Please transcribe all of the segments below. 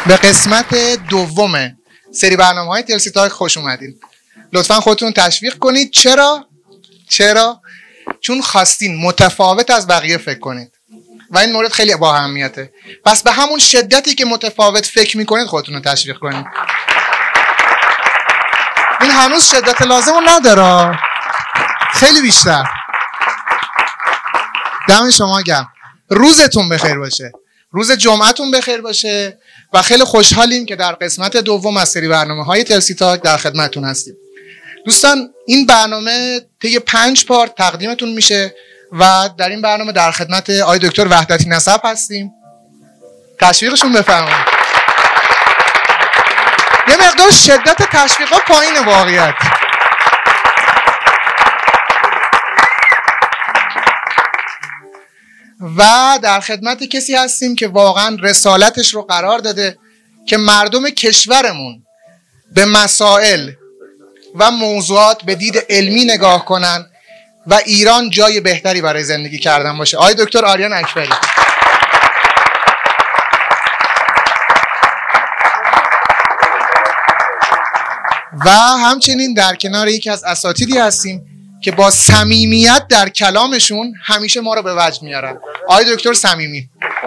به قسمت دوم سری برنامه‌های تلسی تاک خوش اومدین. لطفاً خودتون تشویق کنید. چرا؟ چون خواستین متفاوت از بقیه فکر کنید و این مورد خیلی با اهمیته. پس به همون شدتی که متفاوت فکر میکنید خودتون رو تشویق کنید. این هنوز شدت لازم رو نداره، خیلی بیشتر. دم شما گرم. روزتون بخیر باشه، روز جمعتون بخیر باشه و خیلی خوشحالیم که در قسمت دوم از سری برنامه‌های تلسی تاک در خدمتتون هستیم. دوستان این برنامه طی 5 پارت تقدیمتون میشه و در این برنامه در خدمت آقای دکتر وحدتی نسب هستیم. تشویقشون بفرمایید. یه مقدار شدت تشویقا پایین واقعیت. و در خدمت کسی هستیم که واقعا رسالتش رو قرار داده که مردم کشورمون به مسائل و موضوعات به دید علمی نگاه کنن و ایران جای بهتری برای زندگی کردن باشه. آقای دکتر آریان اکبری. و همچنین در کنار یکی از اساتیدی هستیم که با صمیمیت در کلامشون همیشه ما رو به وجد میارن. آقای دکتر صمیمی.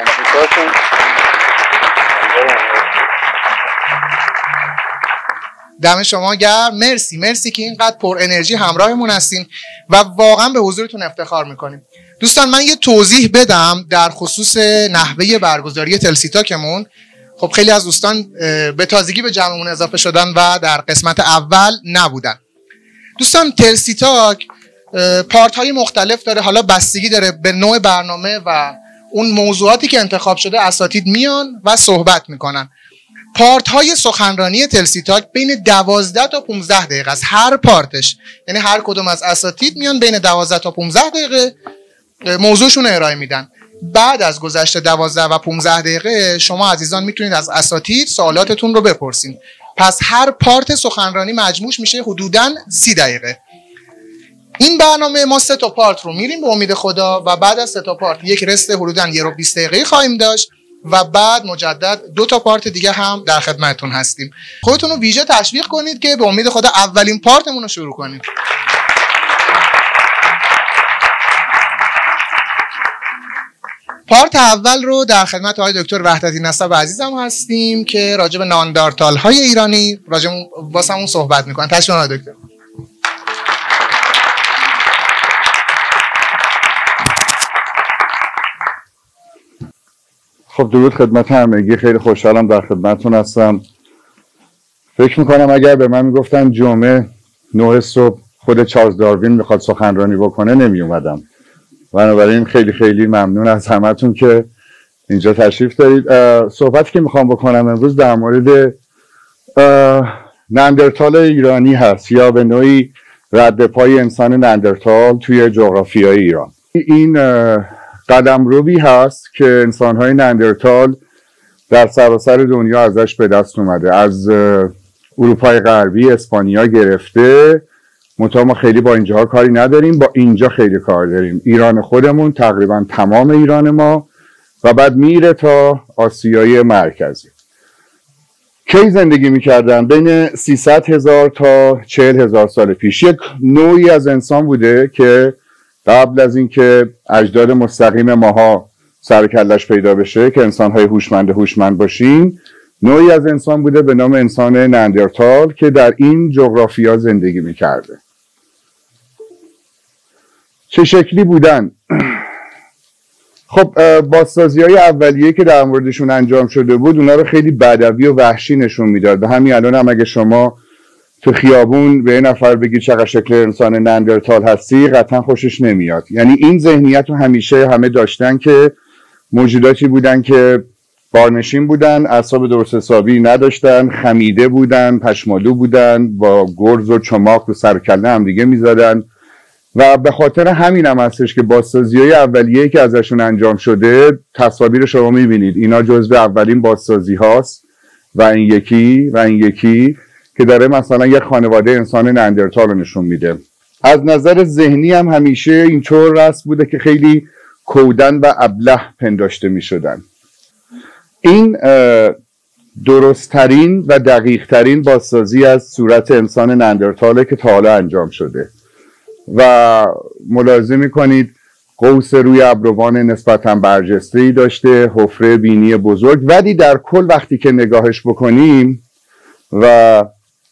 دم شما گرم. مرسی که اینقدر پر انرژی همراهمون هستین و واقعا به حضورتون افتخار میکنیم. دوستان من یه توضیح بدم در خصوص نحوه برگزاری تلسی تاکمون. خب خیلی از دوستان به تازگی به جمعمون اضافه شدن و در قسمت اول نبودن. دوستان تلسی تاک پارت های مختلف داره، حالا بستگی داره به نوع برنامه و اون موضوعاتی که انتخاب شده. اساتید میان و صحبت میکنن. پارت های سخنرانی تلسی تاک بین 12 تا 15 دقیقه است هر پارتش، یعنی هر کدوم از اساتید میان بین 12 تا 15 دقیقه موضوعشون رو ارائه میدن. بعد از گذشت 12 و 15 دقیقه شما عزیزان میتونید از اساتید سوالاتتون رو بپرسین. پس هر پارت سخنرانی مجموعش میشه حدوداً 30 دقیقه. این برنامه ما 3 تا پارت رو میریم به امید خدا و بعد از 3 تا پارت یک رست حدوداً 1 رو 20 دقیقه خواهیم داشت و بعد مجدد 2 تا پارت دیگه هم در خدمتتون هستیم. خودتون رو ویژه تشویق کنید که به امید خدا اولین پارتمون رو شروع کنیم. پارت اول رو در خدمت آقای دکتر وحدتی نسب عزیزم هستیم که راجع به ناندرتال های ایرانی واسمون صحبت میکنن. تشکر آقای دکتر. خب درود خدمت همگی، خیلی خوشحالم در خدمتتون هستم. فکر میکنم اگر به من میگفتن جمعه 9 صبح خود چارلز داروین میخواد سخنرانی بکنه نمیومدم. بنابراین خیلی ممنون از همتون که اینجا تشریف دارید. صحبتی که میخوام بکنم امروز در مورد ناندرتال ایرانی هست یا به نوعی رد پای انسان ناندرتال توی جغرافیای ایران. این قدمروی هست که انسان‌های ناندرتال در سراسر دنیا ازش به دست اومده، از اروپای غربی، اسپانیا گرفته. منتها ما خیلی با اینجاها کاری نداریم، با اینجا خیلی کار داریم. ایران خودمون تقریبا تمام ایران ما و بعد میره تا آسیای مرکزی. کی زندگی میکردن؟ بین 300,000 تا 40,000 سال پیش. یک نوعی از انسان بوده که قبل از اینکه اجداد مستقیم ماها سر کلش پیدا بشه که انسان‌های هوشمند باشیم، نوعی از انسان بوده به نام انسان ناندرتال که در این جغرافیا زندگی میکرده. چه شکلی بودن؟ خب بازسازی‌های اولیه که در موردشون انجام شده بود اونا رو خیلی بدوی و وحشی نشون میداد و همین الان هم اگه شما تو خیابون به یه نفر بگی چقدر شکل انسان ناندرتال هستی قطعا خوشش نمیاد. یعنی این ذهنیت رو همیشه همه داشتن که موجوداتی بودن که بارنشین بودن، اعصاب درست حسابی نداشتن، خمیده بودن، پشمالو بودن، با گرز و چماق رو سر کله هم دیگه میزدن و به خاطر همین هم هستش که بازسازی‌های اولیه‌ای که ازشون انجام شده تصاویر شما میبینید اینا جزو اولین بازسازی هاست و این یکی که داره مثلا یک خانواده انسان ناندرتال رو نشون میده. از نظر ذهنی هم همیشه اینطور رسم بوده که خیلی کودن و ابله پنداشته میشدن. این درستترین و دقیقترین بازسازی از صورت انسان نندرتاله که تا حالا انجام شده و ملاحظه میکنید قوس روی ابروان نسبتا برجسته‌ای داشته، حفره بینی بزرگ، ولی در کل وقتی که نگاهش بکنیم و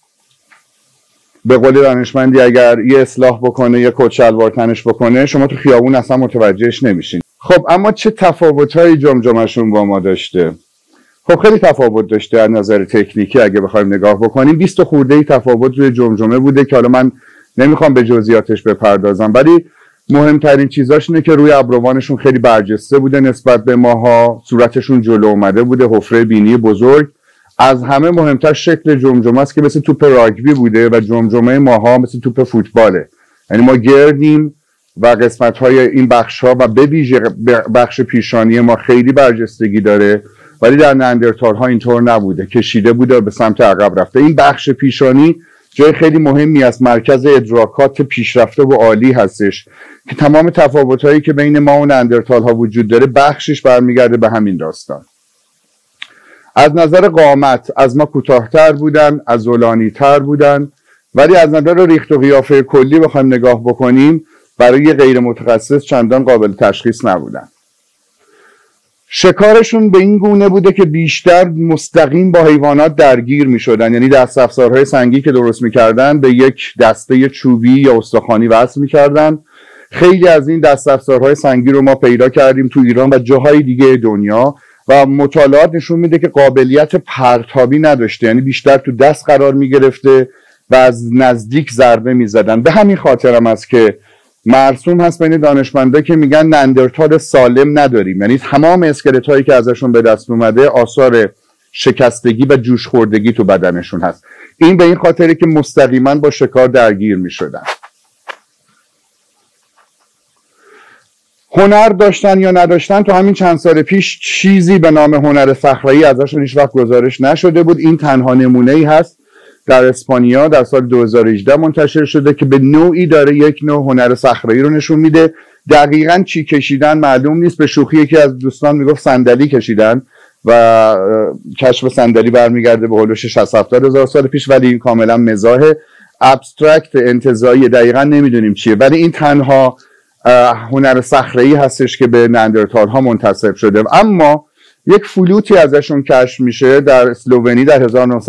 به قول دانشمندی اگر یه اصلاح بکنه، یه کت شلوار تنش بکنه، شما تو خیابون اصلا متوجهش نمیشین. خب اما چه تفاوت‌هایی جمجمه‌شون با ما داشته؟ خب خیلی تفاوت داشته از نظر تکنیکی. اگه بخوایم نگاه بکنیم 20 خورده تفاوت روی جمجمه بوده که حالا من نمیخوام به جزئیاتش بپردازم، ولی مهمترین چیزاش اینه که روی ابروانشون خیلی برجسته بوده نسبت به ماها، صورتشون جلو اومده بوده، حفره بینی بزرگ. از همه مهمتر شکل جمجمه است که مثل توپ راگبی بوده و جمجمه ماها مثل توپ فوتباله، یعنی ما گردیم و قسمت‌های این بخش‌ها و به ویژه بخش پیشانی ما خیلی برجستگی داره، ولی در نندرتال‌ها اینطور نبوده، کشیده بوده و به سمت عقب رفته. این بخش پیشانی جای خیلی مهمی از مرکز ادراکات پیشرفته و عالی هستش که تمام تفاوت‌هایی که بین ما و نندرتال‌ها وجود داره بخشش برمیگرده به همین داستان. از نظر قامت از ما کوتاه‌تر بودن، عضلانی‌تر بودن، ولی از نظر ریخت و قیافه کلی بخوایم نگاه بکنیم برای غیر متخصص چندان قابل تشخیص نبودن. شکارشون به این گونه بوده که بیشتر مستقیم با حیوانات درگیر می شدن، یعنی دست افزارهای سنگی که درست می کردن به یک دسته چوبی یا استخوانی وصل می کردن. خیلی از این دست افزارهای سنگی رو ما پیدا کردیم تو ایران و جاهای دیگه دنیا و مطالعات نشون میده که قابلیت پرتابی نداشته، یعنی بیشتر تو دست قرار می گرفته و از نزدیک ضربه می زدن. به همین خاطر هم است که مرسوم هست بین دانشمندا که میگن نندرتال سالم نداریم، یعنی تمام اسکلت هایی که ازشون به دست اومده آثار شکستگی و جوش خوردگی تو بدنشون هست. این به این خاطره که مستقیما با شکار درگیر میشدن. هنر داشتن یا نداشتن تو همین چند سال پیش چیزی به نام هنر صخره‌ای ازشون هیچ وقت گزارش نشده بود. این تنها نمونه‌ای هست در اسپانیا در سال 2018 منتشر شده که به نوعی داره یک نوع هنر صخره‌ای رو نشون میده. دقیقاً چی کشیدن معلوم نیست. به شوخی یکی از دوستان میگفت صندلی کشیدن و کشف صندلی برمیگرده به هولوش 60-70 هزار سال پیش، ولی این کاملا مزاح ابسترکت انتزاعی، دقیقاً نمیدونیم چیه، ولی این تنها هنر صخره‌ای هستش که به نندرتال ها منتسب شده. اما یک فلوتی ازشون کشف میشه در اسلوونی در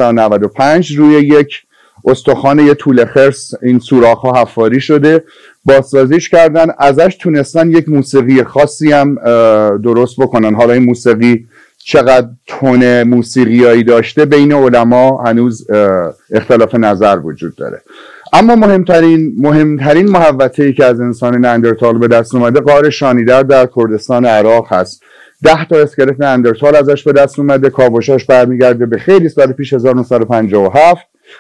1995 روی یک استخوان یه توله خرس. این سوراخ ها حفاری شده، بازسازیش کردن، ازش تونستن یک موسیقی خاصی هم درست بکنن. حالا این موسیقی چقدر تون موسیقیایی داشته بین علما هنوز اختلاف نظر وجود داره. اما مهمترین محوطه‌ای که از انسان نندرتال به دست اومده غار شانیدر در کردستان عراق هست. 10 تا اسکلت نندرتال ازش به دست اومده. کاوشاش برمیگرده به خیلی سال پیش 1957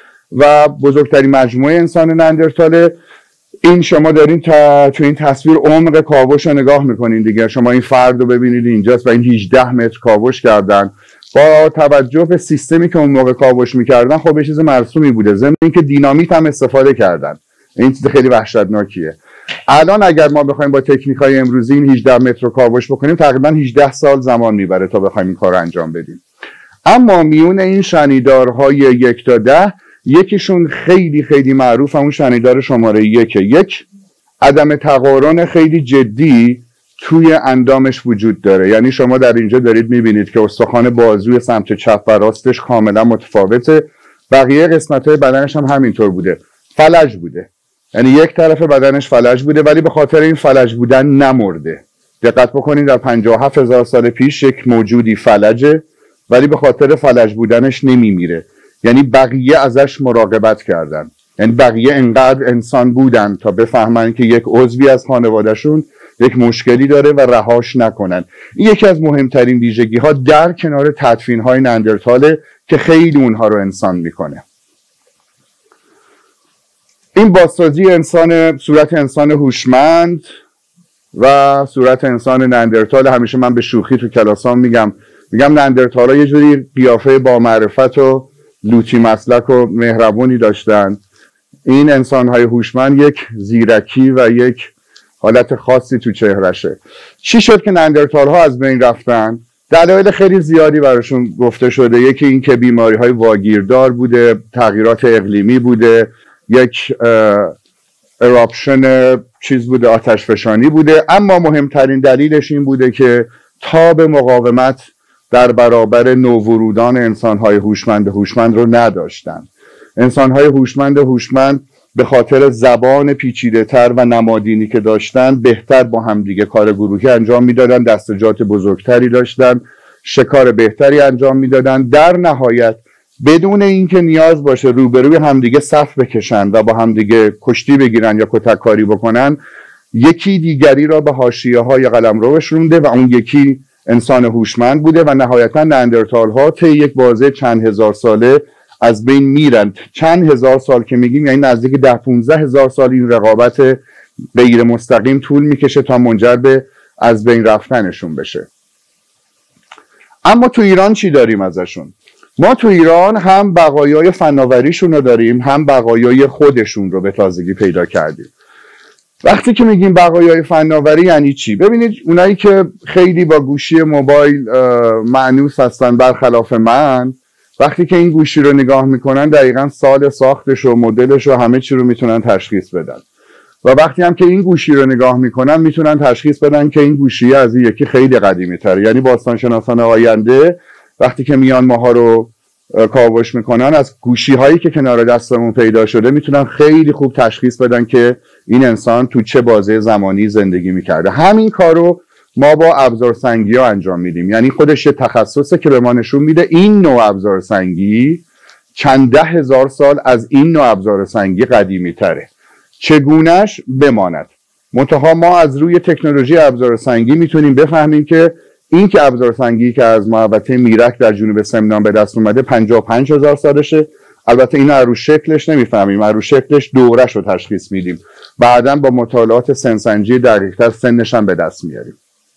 و بزرگترین مجموعه انسان نندرتاله. این شما دارین تو این تصویر عمق کاوش رو نگاه میکنین دیگه. شما این فرد رو ببینید اینجاست و این 18 متر کاوش کردن. با توجه به سیستمی که اون موقع کاوش میکردن خب یه چیز مرسومی بوده، ضمن اینکه دینامیت هم استفاده کردن. این چیز خیلی وحشتناکیه. الان اگر ما بخوایم با تکنیک‌های امروزی این 18 متر رو کاوش بکنیم تقریبا 18 سال زمان میبره تا بخوایم این کار انجام بدیم. اما میون این شنیدارهای 1 تا 10 یکیشون خیلی خیلی معروف، اون شنیدار شماره 1 عدم تقارن خیلی جدی توی اندامش وجود داره. یعنی شما در اینجا دارید میبینید که استخوان بازوی سمت چپ و راستش کاملا متفاوته. بقیه قسمت‌های بدنش هم همینطور بوده. فلج بوده، یعنی یک طرف بدنش فلج بوده ولی به خاطر این فلج بودن نمرده. دقت بکنید در 57,000 سال پیش یک موجودی فلجه ولی به خاطر فلج بودنش نمیمیره. یعنی بقیه ازش مراقبت کردن، یعنی بقیه انقدر انسان بودن تا بفهمن که یک عضوی از خانوادهشون یک مشکلی داره و رهاش نکنن. این یکی از مهمترین ویژگی ها در کنار تدفین های نندرتاله که خیلی اونها رو انسان میکنه. این بازسازی صورت انسان هوشمند و صورت انسان نندرتال، همیشه من به شوخی تو کلاسام میگم نندرتال ها یه جوری قیافه با معرفت و لوتی مسلک و مهربونی داشتن. این انسان های هوشمند یک زیرکی و یک حالت خاصی تو چهرشه. چی شد که نندرتال ها از بین رفتن؟ دلایل خیلی زیادی براشون گفته شده. یکی این که بیماری‌های واگیردار بوده، تغییرات اقلیمی بوده، یک اراپشن چیز بوده، آتش فشانی بوده، اما مهمترین دلیلش این بوده که تاب مقاومت در برابر نوورودان انسان‌های هوشمند رو نداشتن. انسان‌های هوشمند به خاطر زبان پیچیده‌تر و نمادینی که داشتن بهتر با همدیگه کار گروهی انجام میدادن، دستجات بزرگتری داشتن، شکار بهتری انجام میدادن. در نهایت بدون اینکه نیاز باشه روبروی همدیگه صف بکشن و با همدیگه کشتی بگیرن یا کتککاری بکنن، یکی دیگری را به حاشیه‌های قلمرو رسونده و اون یکی انسان هوشمند بوده و نهایتا نیاندرتال‌ها طی یک بازه چند هزار ساله از بین میرن. چند هزار سال که میگیم یعنی نزدیک 10-15 هزار سال این رقابت غیر مستقیم طول میکشه تا منجر به از بین رفتنشون بشه. اما تو ایران چی داریم ازشون؟ ما تو ایران هم بقایای فناوریشون رو داریم، هم بقایای خودشون رو به تازگی پیدا کردیم. وقتی که میگیم بقایای فناوری یعنی چی؟ ببینید اونایی که خیلی با گوشی موبایل مانوس هستن برخلاف من، وقتی که این گوشی رو نگاه میکنن دقیقاً سال ساختش و مدلش و همه چی رو میتونن تشخیص بدن و وقتی هم که این گوشی رو نگاه میکنن میتونن تشخیص بدن که این گوشی از این یکی خیلی قدیمی تره. یعنی باستانشناسان آینده وقتی که میان ماها رو کاوش میکنن از گوشی هایی که کنار دستمون پیدا شده میتونن خیلی خوب تشخیص بدن که این انسان تو چه بازه زمانی زندگی میکرده. همین کارو ما با ابزارسنگی ها انجام میدیم. یعنی خودش یه تخصصه که به ما نشون میده این نوع ابزارسنگی چند 10,000 سال از این نوع ابزارسنگی قدیمی تره. چگونش بماند. منتها ما از روی تکنولوژی ابزارسنگی میتونیم بفهمیم که این که ابزارسنگی که از محوطه میرک در جنوب سمنان به دست اومده 55,000 سالشه. البته اینو از رو شکلش نمیفهمیم، از رو شکلش دورش رو تشخیص میدیم. بعداً با مطالعات سنسنجی دقیق‌تر سنش هم به دست میاریم.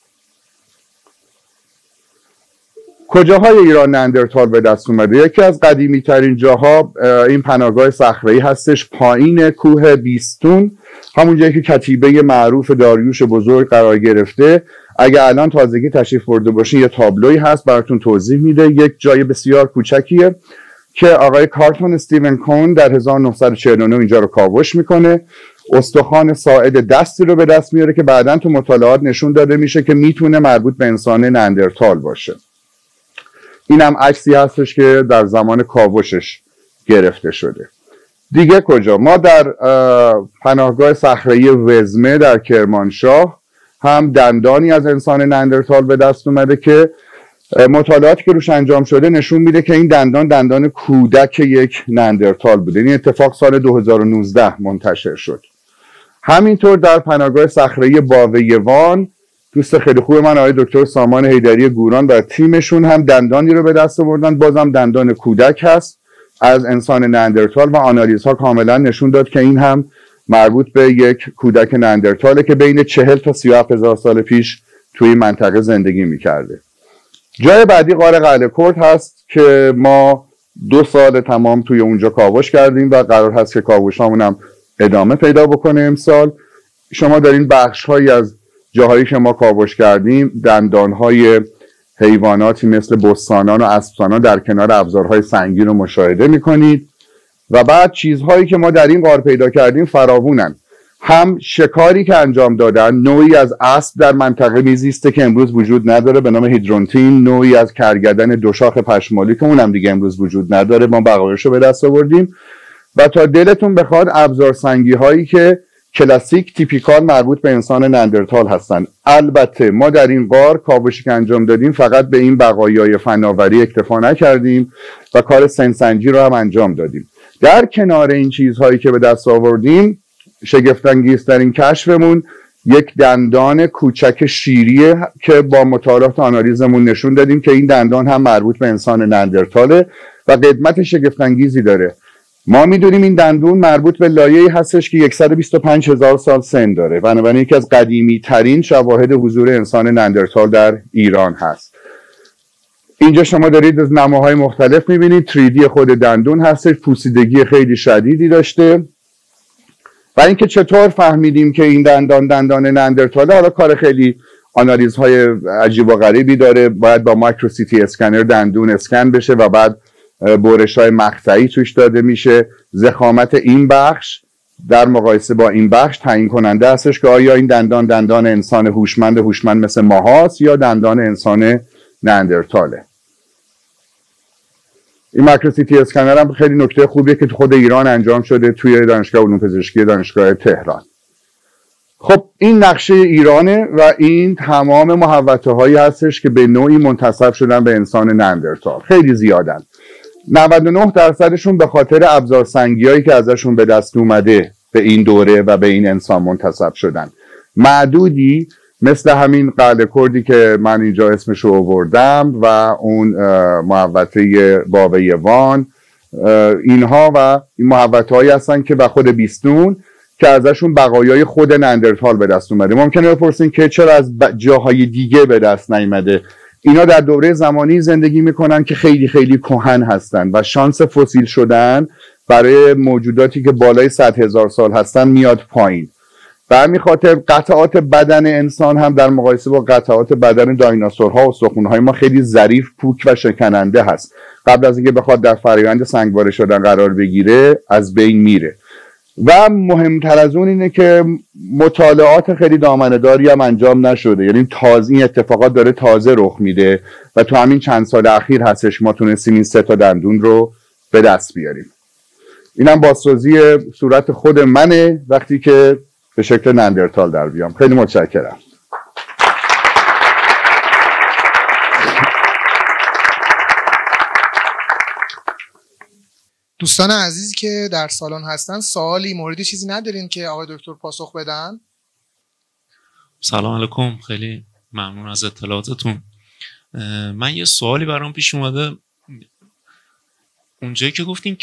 کجاهای ایران نیاندرتال به دست اومده؟ یکی از قدیمی ترین جاها این پناهگاه صخره‌ای هستش پایین کوه بیستون، همون جایی که کتیبه معروف داریوش بزرگ قرار گرفته. اگه الان تازگی تشریف برده باشین یه تابلوی هست براتون توضیح میده. یک جای بسیار کوچکیه که آقای کارتون استیون کون در 1949 اینجا رو کاوش میکنه. استخوان ساعد دستی رو به دست میاره که بعداً تو مطالعات نشون داده میشه که میتونه مربوط به انسان نیاندرتال باشه. این هم عکسی هستش که در زمان کاوشش گرفته شده. دیگه کجا؟ ما در پناهگاه صخره‌ای وزمه در کرمانشاه هم دندانی از انسان نیاندرتال به دست اومده که مطالعاتی که روش انجام شده نشون میده که این دندان کودک یک نیاندرتال بوده. این اتفاق سال 2019 منتشر شد. همینطور در پناهگاه صخره‌ای باویوان دوست خیلی خوب من آقای دکتر سامان حیدری گوران و تیمشون هم دندانی رو به دست آوردن، بازم دندان کودک هست از انسان نیاندرتال و آنالیزها کاملا نشون داد که این هم مربوط به یک کودک نیاندرتاله که بین 40 تا 37,000 سال پیش توی این منطقه زندگی میکرده. جای بعدی غار قلعه کرد هست که ما 2 سال تمام توی اونجا کاوش کردیم و قرار هست که کاوشامون هم ادامه پیدا بکنه امسال. شما دارین بخش‌هایی از جاهایی که ما کاوش کردیم دندانهای حیواناتی مثل بستانان و اسبسانان در کنار ابزارهای سنگین رو مشاهده میکنید و بعد چیزهایی که ما در این غار پیدا کردیم فراوونن. هم شکاری که انجام دادن، نوعی از اسب در منطقه میزیسته که امروز وجود نداره به نام هیدرونتین، نوعی از کرگدن دوشاخ پشمالی که اونم دیگه امروز وجود نداره، ما بقایاشو به دست آوردیم و تا دلتون بخواد ابزارسنگی هایی که کلاسیک تیپیکال مربوط به انسان نیاندرتال هستن. البته ما در این غار کاوشی که انجام دادیم فقط به این بقایای فناوری اکتفا نکردیم و کار سنسنجی رو هم انجام دادیم. در کنار این چیزهایی که به دست آوردیم شگفت‌انگیزترین کشفمون یک دندان کوچک شیریه که با مطالعات آنالیزمون نشون دادیم که این دندان هم مربوط به انسان نیاندرتاله و قدمت شگفت‌انگیزی داره. ما میدونیم این دندون مربوط به لایه‌ای هستش که 125,000 سال سن داره، بنابراین یکی از قدیمی ترین شواهد حضور انسان نیاندرتال در ایران هست. اینجا شما دارید از نماهای مختلف میبینید، 3D خود دندون هستش، پوسیدگی خیلی شدیدی داشته و اینکه چطور فهمیدیم که این دندان نیاندرتاله، حالا کار خیلی آنالیزهای عجیب و غریبی داره، باید با مایکرو سی تی اسکنر دندون اسکن بشه و بعد برش‌های مقطعی توش داده میشه. ضخامت این بخش در مقایسه با این بخش تعیین کننده هستش که آیا این دندان انسان هوشمند مثل ماهاست یا دندان انسان نئاندرتاله. این مایکرو سی تی اسکنر هم خیلی نکته خوبیه که تو خود ایران انجام شده توی دانشگاه علوم پزشکی دانشگاه تهران. خب این نقشه ایرانه و این تمام محوطه هایی هستش که به نوعی منتسب شدن به انسان نئاندرتال. خیلی زیادن. 99% به خاطر ابزارسنگی هایی که ازشون به دست اومده به این دوره و به این انسان منتسب شدن. معدودی مثل همین قلعه کردی که من اینجا اسمش رو آوردم و اون محوطه باوه وان، اینها و این محوطه هایی هستن که و خود بیستون که ازشون بقایای خود نئاندرتال به دست اومده. ممکنه بپرسین که چرا از جاهای دیگه به دست نیامده؟ اینا در دوره زمانی زندگی میکنن که خیلی خیلی کهن هستن و شانس فسیل شدن برای موجوداتی که بالای 100,000 سال هستن میاد پایین. به همین خاطر قطعات بدن انسان هم در مقایسه با قطعات بدن دایناسورها و استخوان‌های ما خیلی ظریف، پوک و شکننده هست. قبل از اینکه بخواد در فرآیند سنگواره شدن قرار بگیره از بین میره. و مهمتر از اون اینه که مطالعات خیلی دامنه‌داری هم انجام نشده، یعنی تازه این اتفاقات داره تازه رخ میده و تو همین چند سال اخیر هستش ما تونستیم این 3 تا دندون رو به دست بیاریم. اینم بازسازی صورت خود منه وقتی که به شکل نئاندرتال در بیام. خیلی متشکرم. دوستان عزیزی که در سالن هستن سوالی موردی چیزی ندارین که آقای دکتر پاسخ بدن؟ سلام علیکم، خیلی ممنون از اطلاعاتتون. من یه سوالی برام پیش اومده. اونجایی که گفتین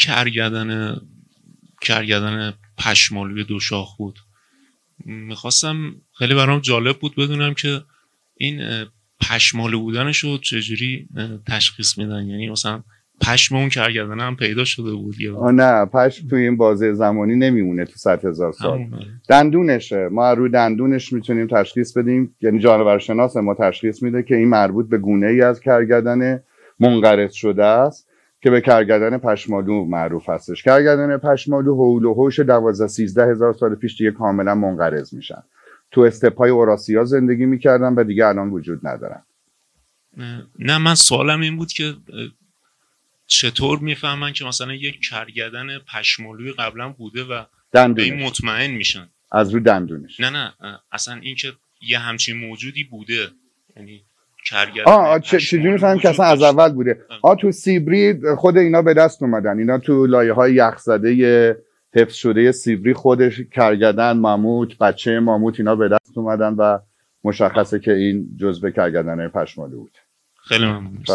کرگدن پشمالوی دو شاخ بود، میخواستم، خیلی برام جالب بود بدونم که این پشمالو بودنش رو چجوری تشخیص میدن. یعنی مثلا پشم اون کرگدن هم پیدا شده بود یا نه؟ پشم توی این بازه زمانی نمیمونه تو 100,000 سال. دندونشه، ما روی دندونش میتونیم تشخیص بدیم، یعنی جانورشناس ما تشخیص میده که این مربوط به گونه ای از کرگدن منقرض شده است که به کرگدن پشمالو معروف هستش. کرگدن پشمالو حول و حوش 12-13 هزار سال پیش دیگه کاملا منقرض میشن. تو استپ‌های اوراسیا زندگی میکردن و دیگه الان وجود ندارن. نه، من سوالم این بود که چطور میفهمن که مثلا یک کرگدن پشمالوی قبلا بوده و به این مطمئن میشن؟ از رو دندونش. نه اصلا این که یه همچین موجودی بوده، یعنی کرگدن چجوری میفهمن که اصلا از اول بوده؟ تو سیبری خود اینا به دست اومدن، اینا تو لایه‌های یخزده حفظ شده سیبری خودش کرگدن، ماموت، بچه ماموت اینا به دست اومدن و مشخصه که این جزء کرگدن پشمالو بود. خیلی ممنون.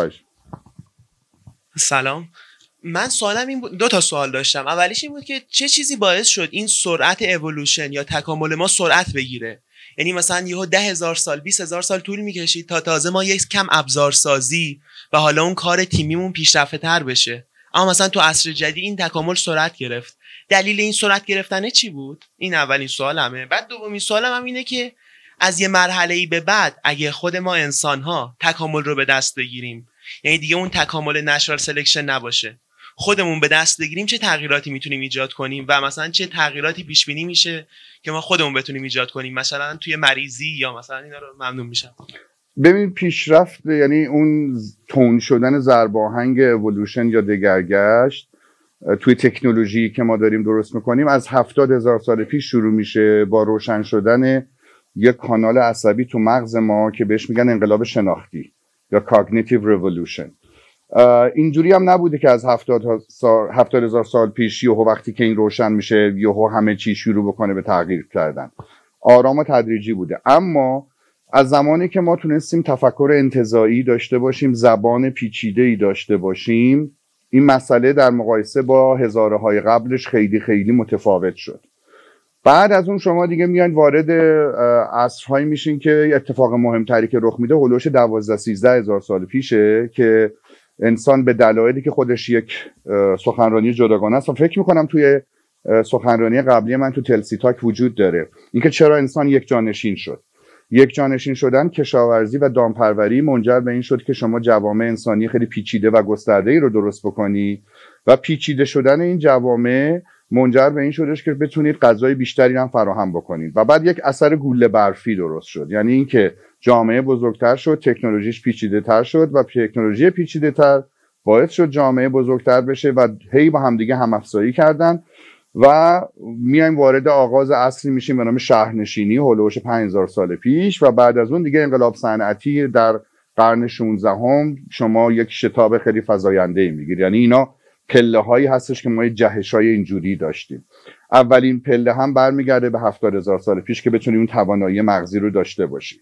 سلام، من سوالم این بود، 2 تا سوال داشتم. اولیش این بود که چه چیزی باعث شد این سرعت اِوولوشن یا تکامل ما سرعت بگیره؟ یعنی مثلا یهو 10,000 سال 20,000 سال طول میکشید تا تازه ما یک کم ابزارسازی و حالا اون کار تیمیمون پیشرفته تر بشه، اما مثلا تو عصر جدید این تکامل سرعت گرفت. دلیل این سرعت گرفتن چی بود؟ این اولین سوالمه. بعد دومین سوالم هم اینه که از یه مرحله‌ای به بعد اگه خود ما انسان‌ها تکامل رو به دست بگیریم، یعنی دیگه اون تکامل نچرال سلکشن نباشه، خودمون به دست بگیریم، چه تغییراتی میتونیم ایجاد کنیم و مثلا چه تغییراتی پیش بینی میشه که ما خودمون بتونیم ایجاد کنیم، مثلا توی مریضی یا مثلا اینا رو ممنون میشم. ببین پیشرفت یعنی اون تون شدن ضرباهنگ اِوولوشن یا دگرگشت توی تکنولوژی که ما داریم درست میکنیم از 70,000 سال پیش شروع میشه با روشن شدن یک کانال عصبی تو مغز ما که بهش میگن انقلاب شناختی یا cognitive revolution. اینجوری هم نبوده که از 70,000 سال پیش یهو وقتی که این روشن میشه یهو همه چی شروع بکنه به تغییر کردن. آرام و تدریجی بوده. اما از زمانی که ما تونستیم تفکر انتزاعی داشته باشیم، زبان پیچیده‌ای داشته باشیم، این مسئله در مقایسه با هزاره‌های قبلش خیلی خیلی متفاوت شد. بعد از اون شما دیگه میان وارد عصرهایی میشین که اتفاق مهمتری که رخ میده هولوش 12-13 هزار سال پیشه که انسان به دلایلی که خودش یک سخنرانی جداگانه است و فکر میکنم توی سخنرانی قبلی من تو تلسی تاک وجود داره، اینکه چرا انسان یک جانشین شد. یک جانشین شدن کشاورزی و دامپروری منجر به این شد که شما جوامع انسانی خیلی پیچیده و گسترده‌ای رو درست بکنی و پیچیده شدن این جوامع منجر به این شدش که بتونید غذای بیشتری هم فراهم بکنید و بعد یک اثر گوله برفی درست شد. یعنی اینکه جامعه بزرگتر شد، تکنولوژیش پیچیده تر شد و تکنولوژی پیچیده تر باعث شد جامعه بزرگتر بشه و هی با همدیگه هم‌افزایی کردن و میایم وارد آغاز عصری میشیم به نام شهرنشینی هولوش 5000 سال پیش و بعد از اون دیگه انقلاب صنعتی در قرن 16 هم شما یک شتاب خیلی فزاینده‌ای میگیرید. یعنی اینا پله هایی هستش که ما جهش های اینجوری داشتیم. اولین پله هم برمیگرده به 70000 سال پیش که بتونید اون توانایی مغزی رو داشته باشید.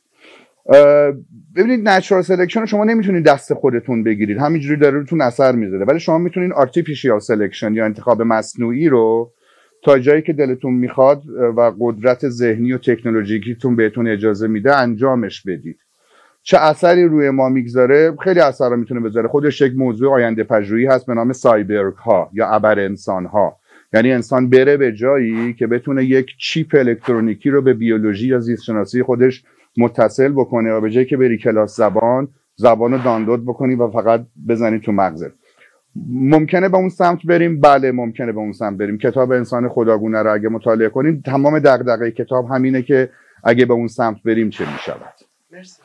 ببینید نچرال سلکشن رو شما نمیتونید دست خودتون بگیرید، همینجوری داره روتون اثر میذاره، ولی شما میتونید آرتفیشیال سلکشن یا انتخاب مصنوعی رو تا جایی که دلتون میخواد و قدرت ذهنی و تکنولوژیکیتون بهتون اجازه میده انجامش بدید. چه اثری روی ما میگذاره؟ خیلی اثرا میتونه بذاره. خودش یک موضوع آینده پژوهی هست به نام سایبرگ ها یا ابر انسان ها. یعنی انسان بره به جایی که بتونه یک چیپ الکترونیکی رو به بیولوژی یا زیست شناسی خودش متصل بکنه و به جایی که بری کلاس زبان رو دانلود بکنی و فقط بزنی تو مغزت. ممکنه به اون سمت بریم؟ بله ممکنه به اون سمت بریم. کتاب انسان خداگونه رو اگه مطالعه کنیم تمام دغدغه کتاب همینه که اگه به اون سمت بریم چه میشود. مرسی.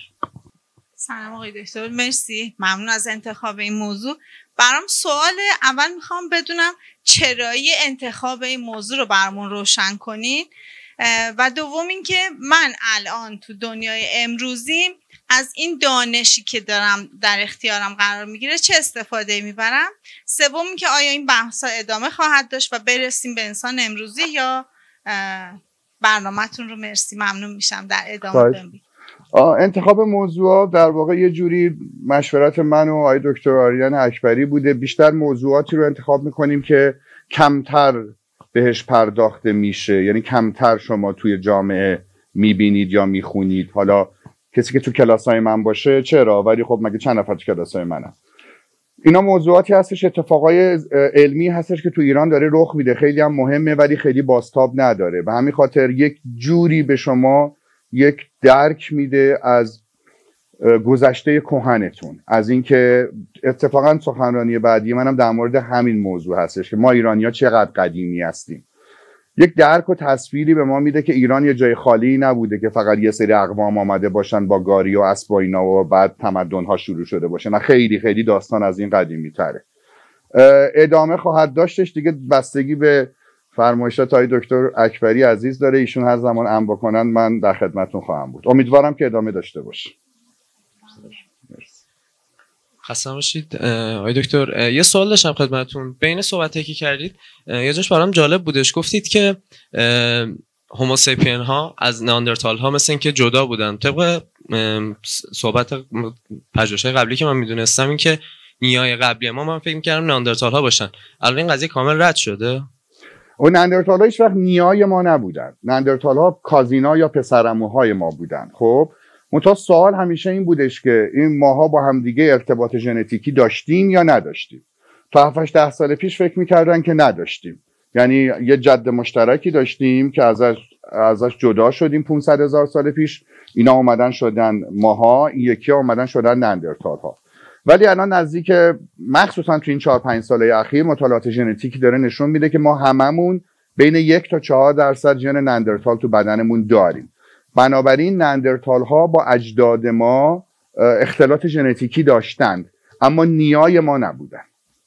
سلام آقای دکتر، مرسی، ممنون از انتخاب این موضوع. برام سوال اول میخوام بدونم چرایی انتخاب این موضوع رو برامون روشن کنین و دوم اینکه من الان تو دنیای امروزیم از این دانشی که دارم در اختیارم قرار میگیره چه استفاده میبرم. سوم اینکه آیا این بحثا ادامه خواهد داشت و برسیم به انسان امروزی یا برنامه‌تون رو مرسی ممنون میشم در ادامه بگید. انتخاب موضوعات در واقع یه جوری مشورت من و آقای دکتر آریان اکبری بوده. بیشتر موضوعاتی رو انتخاب میکنیم که کمتر بهش پرداخته میشه، یعنی کمتر شما توی جامعه میبینید یا میخونید. حالا کسی که تو کلاسای من باشه چرا، ولی خب مگه چند نفر تو کلاسای منم. اینا موضوعاتی هستش، اتفاقای علمی هستش که تو ایران داره رخ میده، خیلی هم مهمه ولی خیلی بازتاب نداره. به همین خاطر یک جوری به شما یک درک میده از گذشته کهنتون، از اینکه اتفاقا سخنرانی بعدی منم در مورد همین موضوع هستش که ما ایرانی‌ها چقدر قدیمی هستیم. یک درک و تصویری به ما میده که ایران یه جای خالی نبوده که فقط یه سری اقوام آمده باشن با گاری و اسب و اینا و بعد تمدن‌ها شروع شده باشه. نه، خیلی خیلی داستان از این قدیمی تره. ادامه خواهد داشتش دیگه، بستگی به فرمایشات آقای دکتر اکبری عزیز داره. ایشون هر زمان امر بکنن من در خدمتتون خواهم بود. امیدوارم که ادامه داشته باشه. خسته باشید آقای دکتر. یه سوال داشتم خدمتتون. بین صحبتی که کردید یه جاش برام جالب بودش، گفتید که هوموساپین ها از نئاندرتال ها مثل اینکه جدا بودن. طبق صحبت پژوهش‌های قبلی که من میدونستم این که نیای قبلی ما، من فکر می‌کردم نئاندرتال ها باشن. الان این قضیه کامل رد شده؟ اون نئاندرتال ها هیچ وقت نیای ما نبودن. نئاندرتال ها کازینا یا پسرعموهای ما بودن. خب منتها سوال همیشه این بودش که این ماها با همدیگه ارتباط ژنتیکی داشتیم یا نداشتیم. تا 7-10 سال پیش فکر میکردن که نداشتیم، یعنی یه جد مشترکی داشتیم که ازش جدا شدیم 500,000 سال پیش. اینا اومدن شدن ماها، این یکی اومدن شدن نئاندرتال ها. ولی الان نزدیک مخصوصا تو این 4-5 ساله اخیر مطالعات ژنتیکی داره نشون میده که ما هممون بین 1 تا 4% ژن نئاندرتال تو بدنمون داریم. بنابراین نئاندرتال ها با اجداد ما اختلاط ژنتیکی داشتند اما نیای ما نبودن.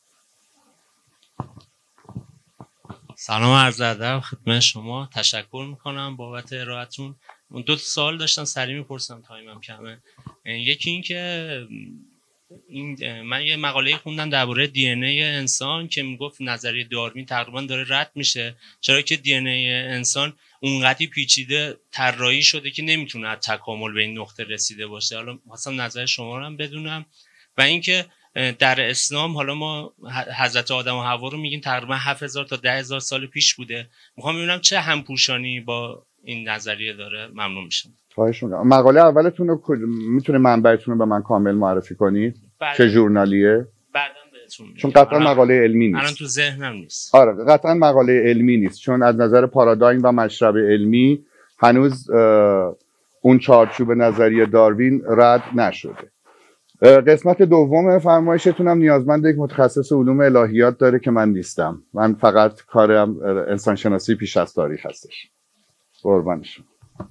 سلام عرض ادب خدمت شما، تشکر میکنم بابت ارائه‌تون. 2 سوال داشتم سریع میپرسم، تایمم کمه. یکی این که من یه مقاله خوندم درباره دی ان ای انسان که میگفت نظریه داروین تقریبا داره رد میشه، چرا که دی ان ای انسان اونقدی پیچیده طراحی شده که نمیتونه از تکامل به این نقطه رسیده باشه. حالا مثلا نظر شما رو هم بدونم. و اینکه در اسلام حالا ما حضرت آدم و حوا رو میگیم تقریبا 7000 تا 10000 سال پیش بوده. میخوام ببینم چه همپوشانی با این نظریه داره. ممنون میشم. خواهش می‌کنم. مقاله اولتون رو میتونه منبعتون رو به من کامل معرفی کنید؟ چه ژورنالیه؟ بعداً بهتون میگم. چون قطعا مقاله علمی نیست. الان تو ذهنم نیست. آره قطعا مقاله علمی نیست، چون از نظر پارادایم و مشرب علمی هنوز اون چارچوب نظریه داروین رد نشده. قسمت دوم فرمایشتون هم نیازمند یک متخصص علوم الهیات داره که من نیستم. من فقط کارم انسانشناسی پیش از تاریخ هستش. قربانشون.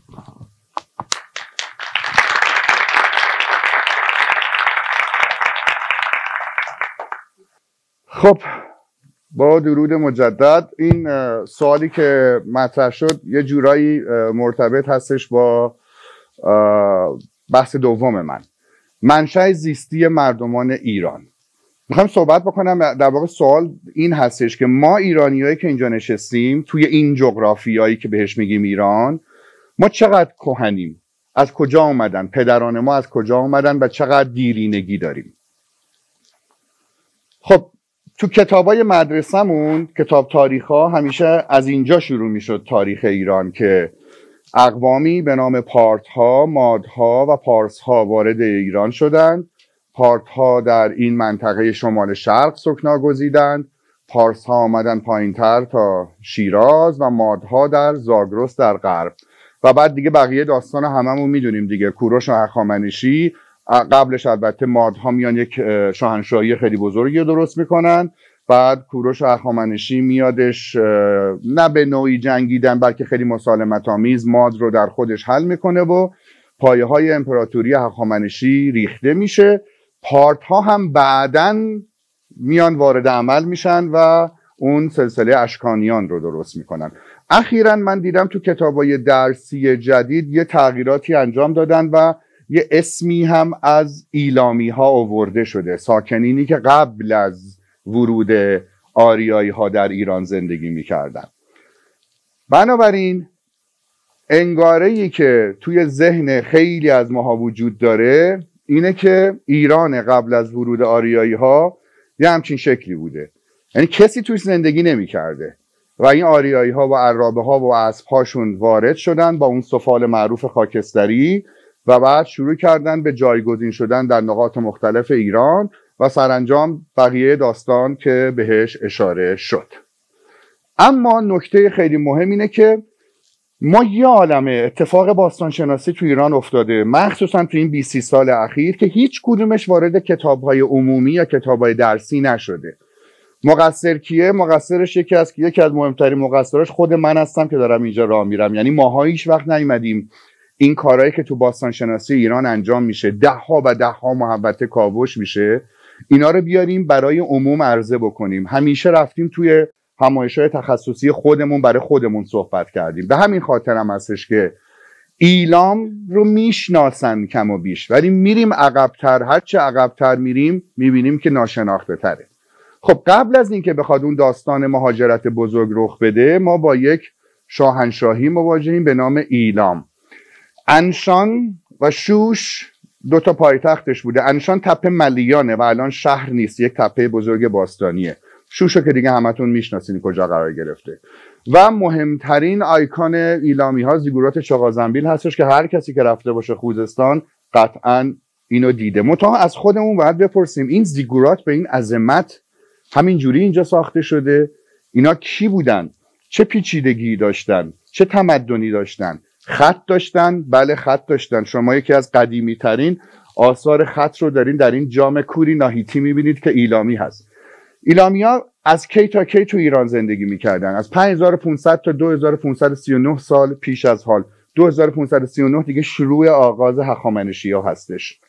خب با درود مجدد، این سوالی که مطرح شد یه جورایی مرتبط هستش با بحث دوم من، منشأ زیستی مردمان ایران. میخوام صحبت بکنم. در واقع سوال این هستش که ما ایرانیایی که اینجا نشستیم توی این جغرافیایی که بهش میگیم ایران، ما چقدر کهنیم، از کجا اومدن، پدران ما از کجا اومدن و چقدر دیرینگی داریم. خب تو کتابای مدرسه‌مون، کتاب تاریخ‌ها، همیشه از اینجا شروع میشد تاریخ ایران که اقوامی به نام پارت‌ها، مادها و پارس‌ها وارد ایران شدند. پارت‌ها در این منطقه شمال شرق سکنا گزیدند، پارس‌ها آمدن پایین‌تر تا شیراز و مادها در زاگرس در غرب. و بعد دیگه بقیه داستان هممون میدونیم دیگه. کوروش و هخامنشی، قبلش البته مادها میان یک شاهنشاهی خیلی بزرگی درست میکنن، بعد کوروش و هخامنشی میادش نه به نوعی جنگیدن بلکه خیلی مسالمت آمیز ماد رو در خودش حل میکنه و پایه های امپراتوری هخامنشی ریخته میشه. پارت ها هم بعدن میان وارد عمل میشن و اون سلسله اشکانیان رو درست میکنن. اخیراً من دیدم تو کتابای درسی جدید یه تغییراتی انجام دادن و یه اسمی هم از ایلامی ها آورده شده، ساکنینی که قبل از ورود آریایی ها در ایران زندگی میکردن. بنابراین انگاره‌ای که توی ذهن خیلی از ماها وجود داره اینه که ایران قبل از ورود آریایی ها یه همچین شکلی بوده، یعنی کسی توش زندگی نمیکرده و این آریایی ها و عرابه ها و اسب هاشون وارد شدن با اون سفال معروف خاکستری و بعد شروع کردن به جایگزین شدن در نقاط مختلف ایران و سرانجام بقیه داستان که بهش اشاره شد. اما نکته خیلی مهم اینه که ما یه عالمه اتفاق باستانشناسی تو ایران افتاده، مخصوصا تو این 20 سال اخیر، که هیچ کدومش وارد کتاب‌های عمومی یا کتاب‌های درسی نشده. مقصر کیه؟ مقصرش یکی از مهمترین مقصراش خود من هستم که دارم اینجا راه میرم. یعنی ماها هیچ وقت نیومدیم این کارهایی که تو باستانشناسی ایران انجام میشه، ده‌ها و ده‌ها محوطه کاوش میشه، اینا رو بیاریم برای عموم عرضه بکنیم. همیشه رفتیم توی همایش‌های تخصصی خودمون برای خودمون صحبت کردیم. به همین خاطر هم هستش که ایلام رو میشناسن کم و بیش، ولی میریم عقب‌تر، هرچه عقب‌تر میریم میبینیم که ناشناخته تره. خب قبل از اینکه بخواد اون داستان مهاجرت بزرگ رخ بده، ما با یک شاهنشاهی مواجهیم به نام ایلام. انشان و شوش دو تا پایتختش بوده. انشان تپه ملیانه و الان شهر نیست، یک تپه بزرگ باستانیه. شوشو که دیگه همتون میشناسین کجا قرار گرفته. و مهمترین آیکون ایلامی ها زیگورات چغازنبیل هستش که هر کسی که رفته باشه خوزستان قطعا اینو دیده. منتها از خودمون باید بپرسیم این زیگورات به این عظمت همینجوری اینجا ساخته شده؟ اینا کی بودن؟ چه پیچیدگی داشتن؟ چه تمدنی داشتن؟ خط داشتن؟ بله خط داشتن. شما یکی از قدیمی ترین آثار خط رو دارین در این جام کوری ناهیتی میبینید که ایلامی هست. ایلامی ها از کی تا کی تو ایران زندگی میکردن؟ از 5500 تا 2539 سال پیش از حال. 2539 دیگه شروع آغاز هخامنشی ها هستش.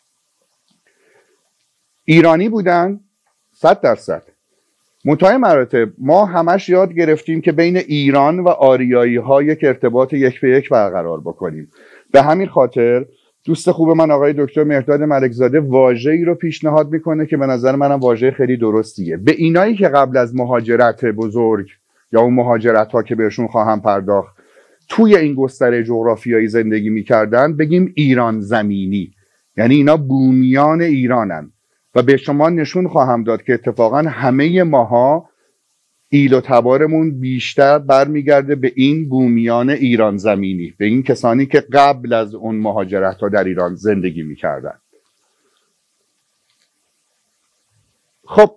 ایرانی بودن 100%. منتهای مراتب ما همش یاد گرفتیم که بین ایران و آریایی ها یک ارتباط یک به یک برقرار بکنیم. به همین خاطر دوست خوب من آقای دکتر مهرداد ملکزاده واژه‌ای رو پیشنهاد میکنه که به نظر منم واژه خیلی درستیه. به اینایی که قبل از مهاجرت بزرگ یا اون مهاجرت ها که بهشون خواهم پرداخت توی این گستره جغرافیایی زندگی میکردن بگیم ایران زمینی، یعنی اینا بومیان ایرانن. و به شما نشون خواهم داد که اتفاقا همه ماها ایل و تبارمون بیشتر برمیگرده به این بومیان ایران زمینی، به این کسانی که قبل از اون مهاجرت ها در ایران زندگی میکردن. خب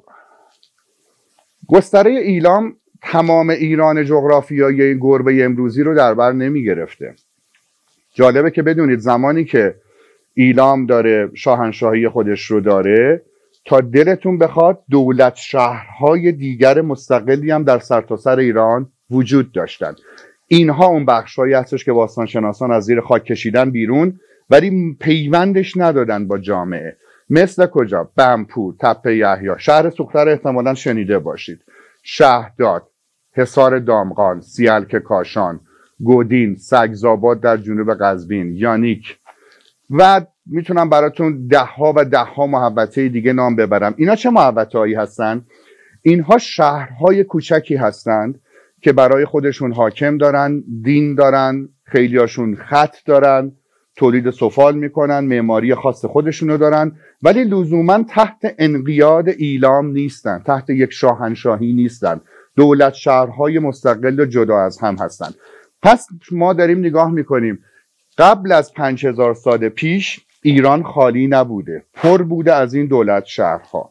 گستره ایلام تمام ایران جغرافیایی گربه امروزی رو در بر نمی گرفته. جالبه که بدونید زمانی که ایلام داره شاهنشاهی خودش رو داره، تا دلتون بخواد دولت شهرهای دیگر مستقلی هم در سرتاسر ایران وجود داشتن. اینها اون بخشهایی هستش که باستانشناسان از زیر خاک کشیدن بیرون، ولی پیوندش ندادن با جامعه. مثل کجا؟ بمپور، تپه یحیی، شهر سوخته رو احتمالاً شنیده باشید، شهداد، حصار دامغان، سیلک کاشان، گودین، سگزآباد در جنوب قزوین، یانیک، و میتونم براتون دهها و دهها محوطه دیگه نام ببرم. اینا چه محوطه‌هایی هستن؟ اینها شهرهای کوچکی هستند که برای خودشون حاکم دارن، دین دارن، خیلیاشون خط دارن، تولید سفال میکنن، معماری خاص خودشونو دارن، ولی لزوما تحت انقیاد ایلام نیستن، تحت یک شاهنشاهی نیستن. دولت شهرهای مستقل و جدا از هم هستن. پس ما داریم نگاه میکنیم قبل از 5000 سال پیش ایران خالی نبوده، پر بوده از این دولت شهرها.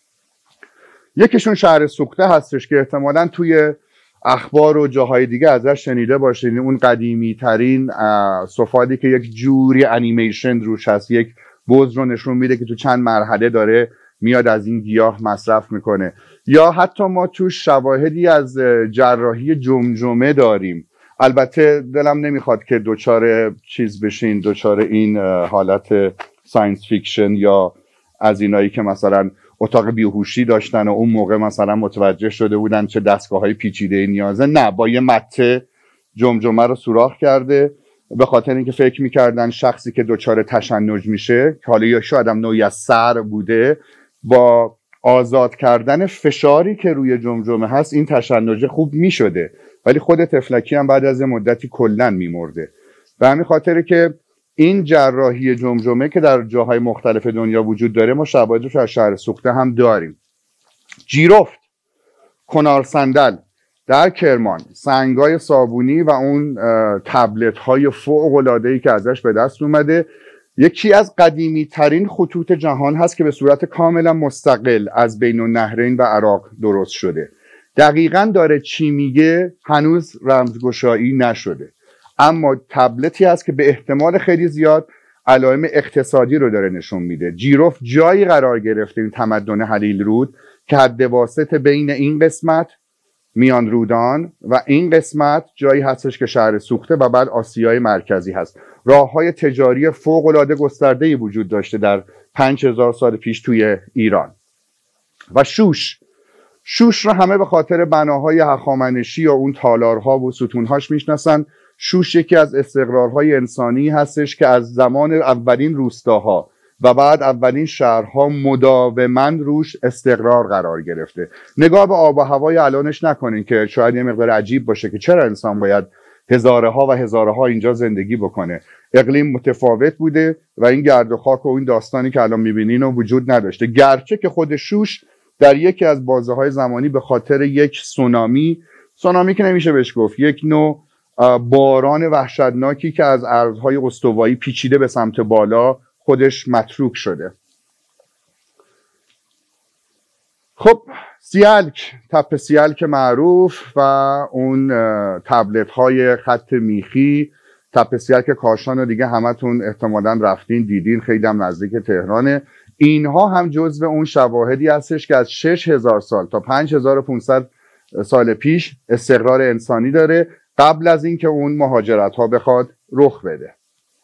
یکیشون شهر سوخته هستش که احتمالاً توی اخبار و جاهای دیگه ازش شنیده باشید، اون قدیمی ترین سفالی که یک جوری انیمیشن روش هست، یک بز رو نشون میده که تو چند مرحله داره میاد از این گیاه مصرف میکنه. یا حتی ما تو شواهدی از جراحی جمجمه داریم. البته دلم نمیخواد که دوچار چیز بشین، دوچار این حالت ساینس فیکشن یا از اینایی که مثلا اتاق بیهوشی داشتن و اون موقع مثلا متوجه شده بودن چه دستگاه‌های پیچیده نیازه. نه، با یه مته جمجمه رو سوراخ کرده، به خاطر اینکه فکر میکردن شخصی که دچار تشنج میشه، که حالا یا شاید هم نوعی از سر بوده، با آزاد کردن فشاری که روی جمجمه هست این تشنج خوب میشده، ولی خود تفلکی هم بعد از مدتی کلاً میمرده. به همین خاطره که این جراحی جمجمه که در جاهای مختلف دنیا وجود داره، ما شواهدش از شهر سوخته هم داریم. جیرفت، کنار صندل در کرمان، سنگای صابونی و اون تبلت های فوق العاده ای که ازش به دست اومده، یکی از قدیمی ترین خطوط جهان هست که به صورت کاملا مستقل از بین النهرین و عراق درست شده. دقیقاً داره چی میگه هنوز رمزگشایی نشده، اما تبلتی هست که به احتمال خیلی زیاد علائم اقتصادی رو داره نشون میده. جیرفت جایی قرار گرفته این تمدن هلیل رود که حد واسط بین این قسمت میان رودان و این قسمت جایی هستش که شهر سوخته و بعد آسیای مرکزی هست. راههای تجاری فوق العاده گسترده‌ای وجود داشته در 5000 سال پیش توی ایران. و شوش رو همه به خاطر بناهای هخامنشی یا اون تالارها و ستونهاش میشناسن. شوش یکی از استقرارهای انسانی هستش که از زمان اولین روستاها و بعد اولین شهرها مداوماً روش استقرار قرار گرفته. نگاه به آب و هوای الانش نکنین که شاید یه مقدار عجیب باشه که چرا انسان باید هزارها و هزارها اینجا زندگی بکنه. اقلیم متفاوت بوده و این گرد و خاک و این داستانی که الان میبینین وجود نداشته، گرچه که خود شوش در یکی از بازه‌های زمانی به خاطر یک سونامی که نمیشه بهش گفت، یک نوع باران وحشتناکی که از ارزهای استوایی پیچیده به سمت بالا خودش متروک شده. خب سیلک، تپه سیلک معروف و اون تبلت های خط میخی، تپه سیلک کاشان و دیگه همتون احتمالاً رفتین دیدین، خیلی هم نزدیک تهرانه. اینها هم جزو اون شواهدی هستش که از 6000 سال تا 5500 سال پیش استقرار انسانی داره، قبل از اینکه اون مهاجرت ها بخواد رخ بده.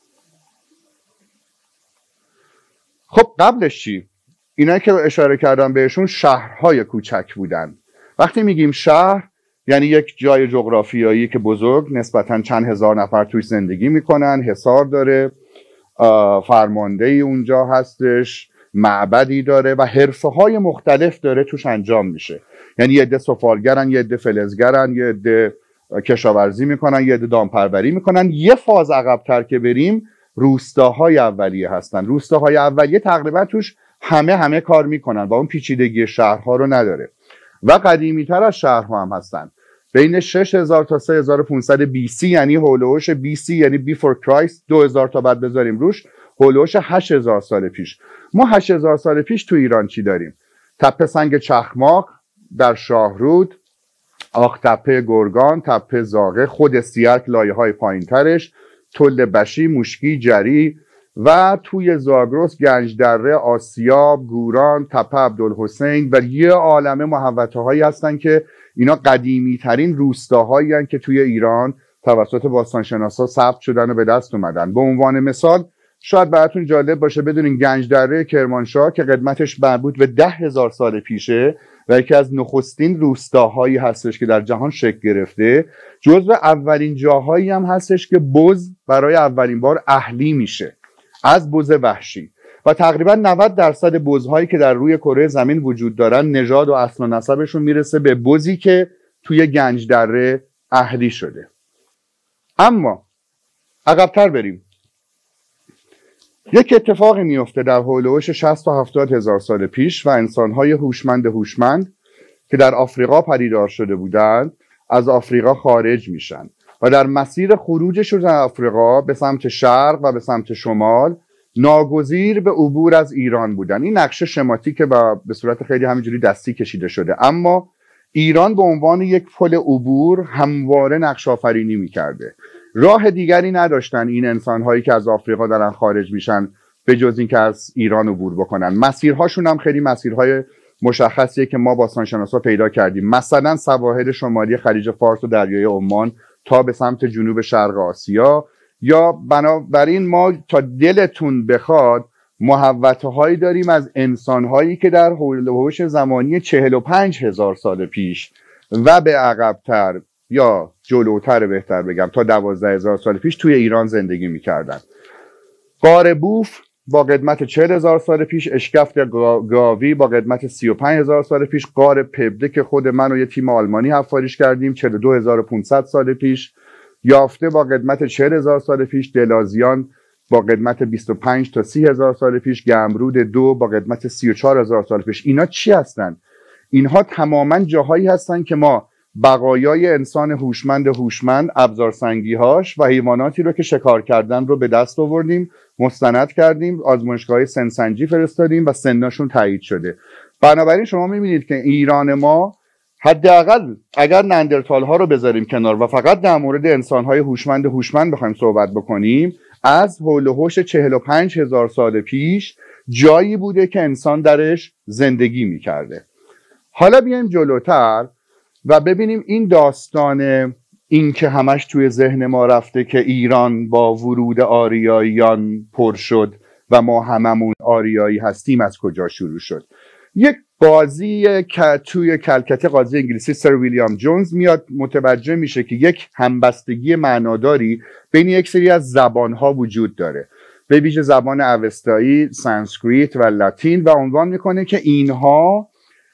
خب قبلش چی؟ اینا که اشاره کردم بهشون شهرهای کوچک بودن. وقتی میگیم شهر یعنی یک جای جغرافیایی که بزرگ، نسبتاً چند هزار نفر توش زندگی میکنن، حصار داره، فرماندهی اونجا هستش، معبدی داره و حرفه‌های مختلف داره توش انجام میشه. یعنی یه عده سفالگرن، یه عده فلزگرن، یه عده کشاورزی میکنن، یه عده دامپروری میکنن. یه فاز عقب‌تر که بریم روستاهای اولیه هستن. روستاهای اولیه تقریبا توش همه کار میکنن و اون پیچیدگی شهرها رو نداره و قدیمی تر از شهرها هم هستن. بین 6000 تا 3500 BC یعنی هولوش BC یعنی بیفور کرایست، 2000 تا بعد بذاریم روش، هولوش 8000 سال پیش. ما 8000 سال پیش تو ایران چی داریم؟ تپه سنگ چخماق در شاهرود، آختپه گرگان، تپه زاغه، خود سیلک لایه های پایین ترش، تل بشی، موشکی، جری و توی زاگرس، گنجدره، آسیاب، گوران، تپه عبدالحسین و یه عالمه محوطه هایی هستن که اینا قدیمی ترین روستاهایی هستن که توی ایران توسط باستانشناسا ثبت شدن و به دست اومدن. به عنوان مثال شاید براتون جالب باشه بدونین گنجدره کرمانشاه که قدمتش مربوط به 10,000 سال پیشه و یکی از نخستین روستاهایی هستش که در جهان شکل گرفته، جزو اولین جاهایی هم هستش که بز برای اولین بار اهلی میشه از بز وحشی و تقریبا 90% بزهایی که در روی کره زمین وجود دارن نژاد و اصل و نسبشون میرسه به بزی که توی گنجدره اهلی شده. اما عقب‌تر بریم، یک اتفاقی میفته در حول و حوش 60 تا 70 هزار سال پیش و انسان‌های هوشمند که در آفریقا پدیدار شده بودند از آفریقا خارج میشن و در مسیر خروجشون از آفریقا به سمت شرق و به سمت شمال ناگزیر به عبور از ایران بودن. این نقشه شماتیکه و به صورت خیلی همینجوری دستی کشیده شده، اما ایران به عنوان یک پل عبور همواره نقش آفرینی میکرده. راه دیگری نداشتن این انسان‌هایی که از آفریقا دارن خارج میشن به جز این که از ایران عبور بکنن. مسیرهاشون هم خیلی مسیرهای مشخصیه که ما باستانشناسا پیدا کردیم، مثلا سواحل شمالی خلیج فارس و دریای عمان تا به سمت جنوب شرق آسیا، یا بنابراین ما تا دلتون بخواد محوطه هایی داریم از انسان هایی که در حول و حوش زمانی 45,000 سال پیش و به عقب‌تر یا جلوتر بهتر بگم تا 12,000 سال پیش توی ایران زندگی میکردن. غار بوف با قدمت 40,000 سال پیش، اشکفت گاوی با قدمت 35,000 سال پیش، غار پبده که خود من و یه تیم آلمانی حفاریش کردیم 42,500 سال پیش، یافته با قدمت 40,000 سال پیش، دلازیان با قدمت 25 تا 30,000 سال پیش، گمرود 2 با قدمت 34,000 سال پیش. اینا چی هستن؟ اینها تماما جاهایی هستن که ما بقایای انسان هوشمند ابزارسنگی‌هاش و حیواناتی رو که شکار کردن رو به دست آوردیم، مستند کردیم، آزمایشگاه سنسنجی فرستادیم و سنشون تایید شده. بنابراین شما می‌بینید که ایران ما حداقل اگر نندرتال ها رو بذاریم کنار و فقط در مورد انسان‌های هوشمند بخوایم صحبت بکنیم، از حول و حوش 45,000 سال پیش جایی بوده که انسان درش زندگی می‌کرده. حالا بیایم جلوتر و ببینیم این داستان این که همش توی ذهن ما رفته که ایران با ورود آریاییان پر شد و ما هممون آریایی هستیم از کجا شروع شد. یک قاضی که توی کلکته، قاضی انگلیسی سر ویلیام جونز، میاد متوجه میشه که یک همبستگی معناداری بین یک سری از زبانها وجود داره، به ویژه زبان اوستایی، سانسکریت و لاتین، و عنوان میکنه که اینها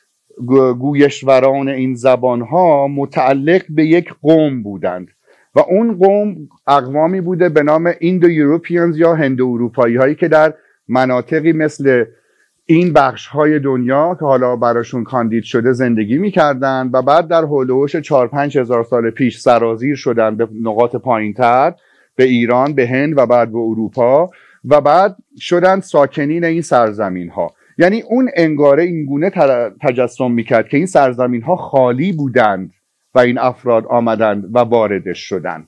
گویشوران این زبانها متعلق به یک قوم بودند و اون قوم اقوامی بوده به نام ایندو یوروپیانز یا هندو اروپایی هایی که در مناطقی مثل این بخش های دنیا که حالا براشون کاندید شده زندگی میکردن و بعد در حول و حوش 4-5 هزار سال پیش سرازیر شدن به نقاط پایینتر، به ایران، به هند و بعد به اروپا و بعد شدن ساکنین این سرزمین ها. یعنی اون انگاره اینگونه تجسم میکرد که این سرزمین ها خالی بودند و این افراد آمدند و واردش شدند.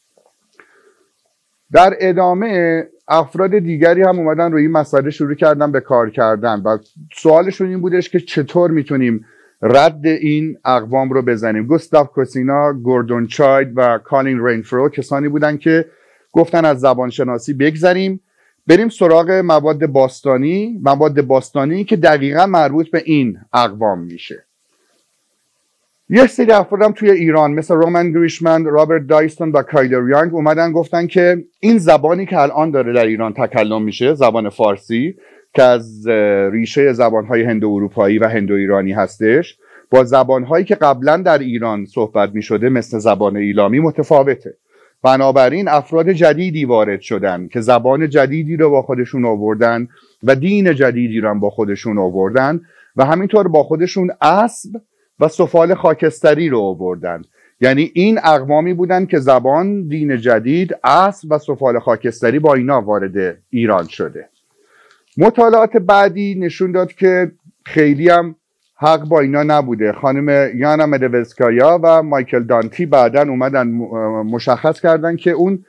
در ادامه افراد دیگری هم اومدن روی این مسئله شروع کردن به کار کردن و سوالشون این بودش که چطور میتونیم رد این اقوام رو بزنیم. گوستاو کوسینا، گوردون چاید و کالین رینفرو کسانی بودن که گفتن از زبانشناسی بگذریم، بریم سراغ مواد باستانی که دقیقا مربوط به این اقوام میشه. یه سری افرادم توی ایران مثل رومن گریشمن، رابرت دایستون و کایلر یانگ اومدن گفتن که این زبانی که الان داره در ایران تکلم میشه، زبان فارسی که از ریشه زبانهای هندو اروپایی و هندو ایرانی هستش، با زبانهایی که قبلا در ایران صحبت میشده مثل زبان ایلامی متفاوته. بنابراین افراد جدیدی وارد شدن که زبان جدیدی رو با خودشون آوردن و دین جدیدی رو با خودشون آوردن و همینطور با خودشون اسب و سفال خاکستری رو آوردن. یعنی این اقوامی بودن که زبان، دین جدید، اسب و سفال خاکستری با اینا وارد ایران شده. مطالعات بعدی نشون داد که خیلی هم حق با اینا نبوده. خانم یانا مدوزکایا و مایکل دانتی بعدن اومدن مشخص کردن که اون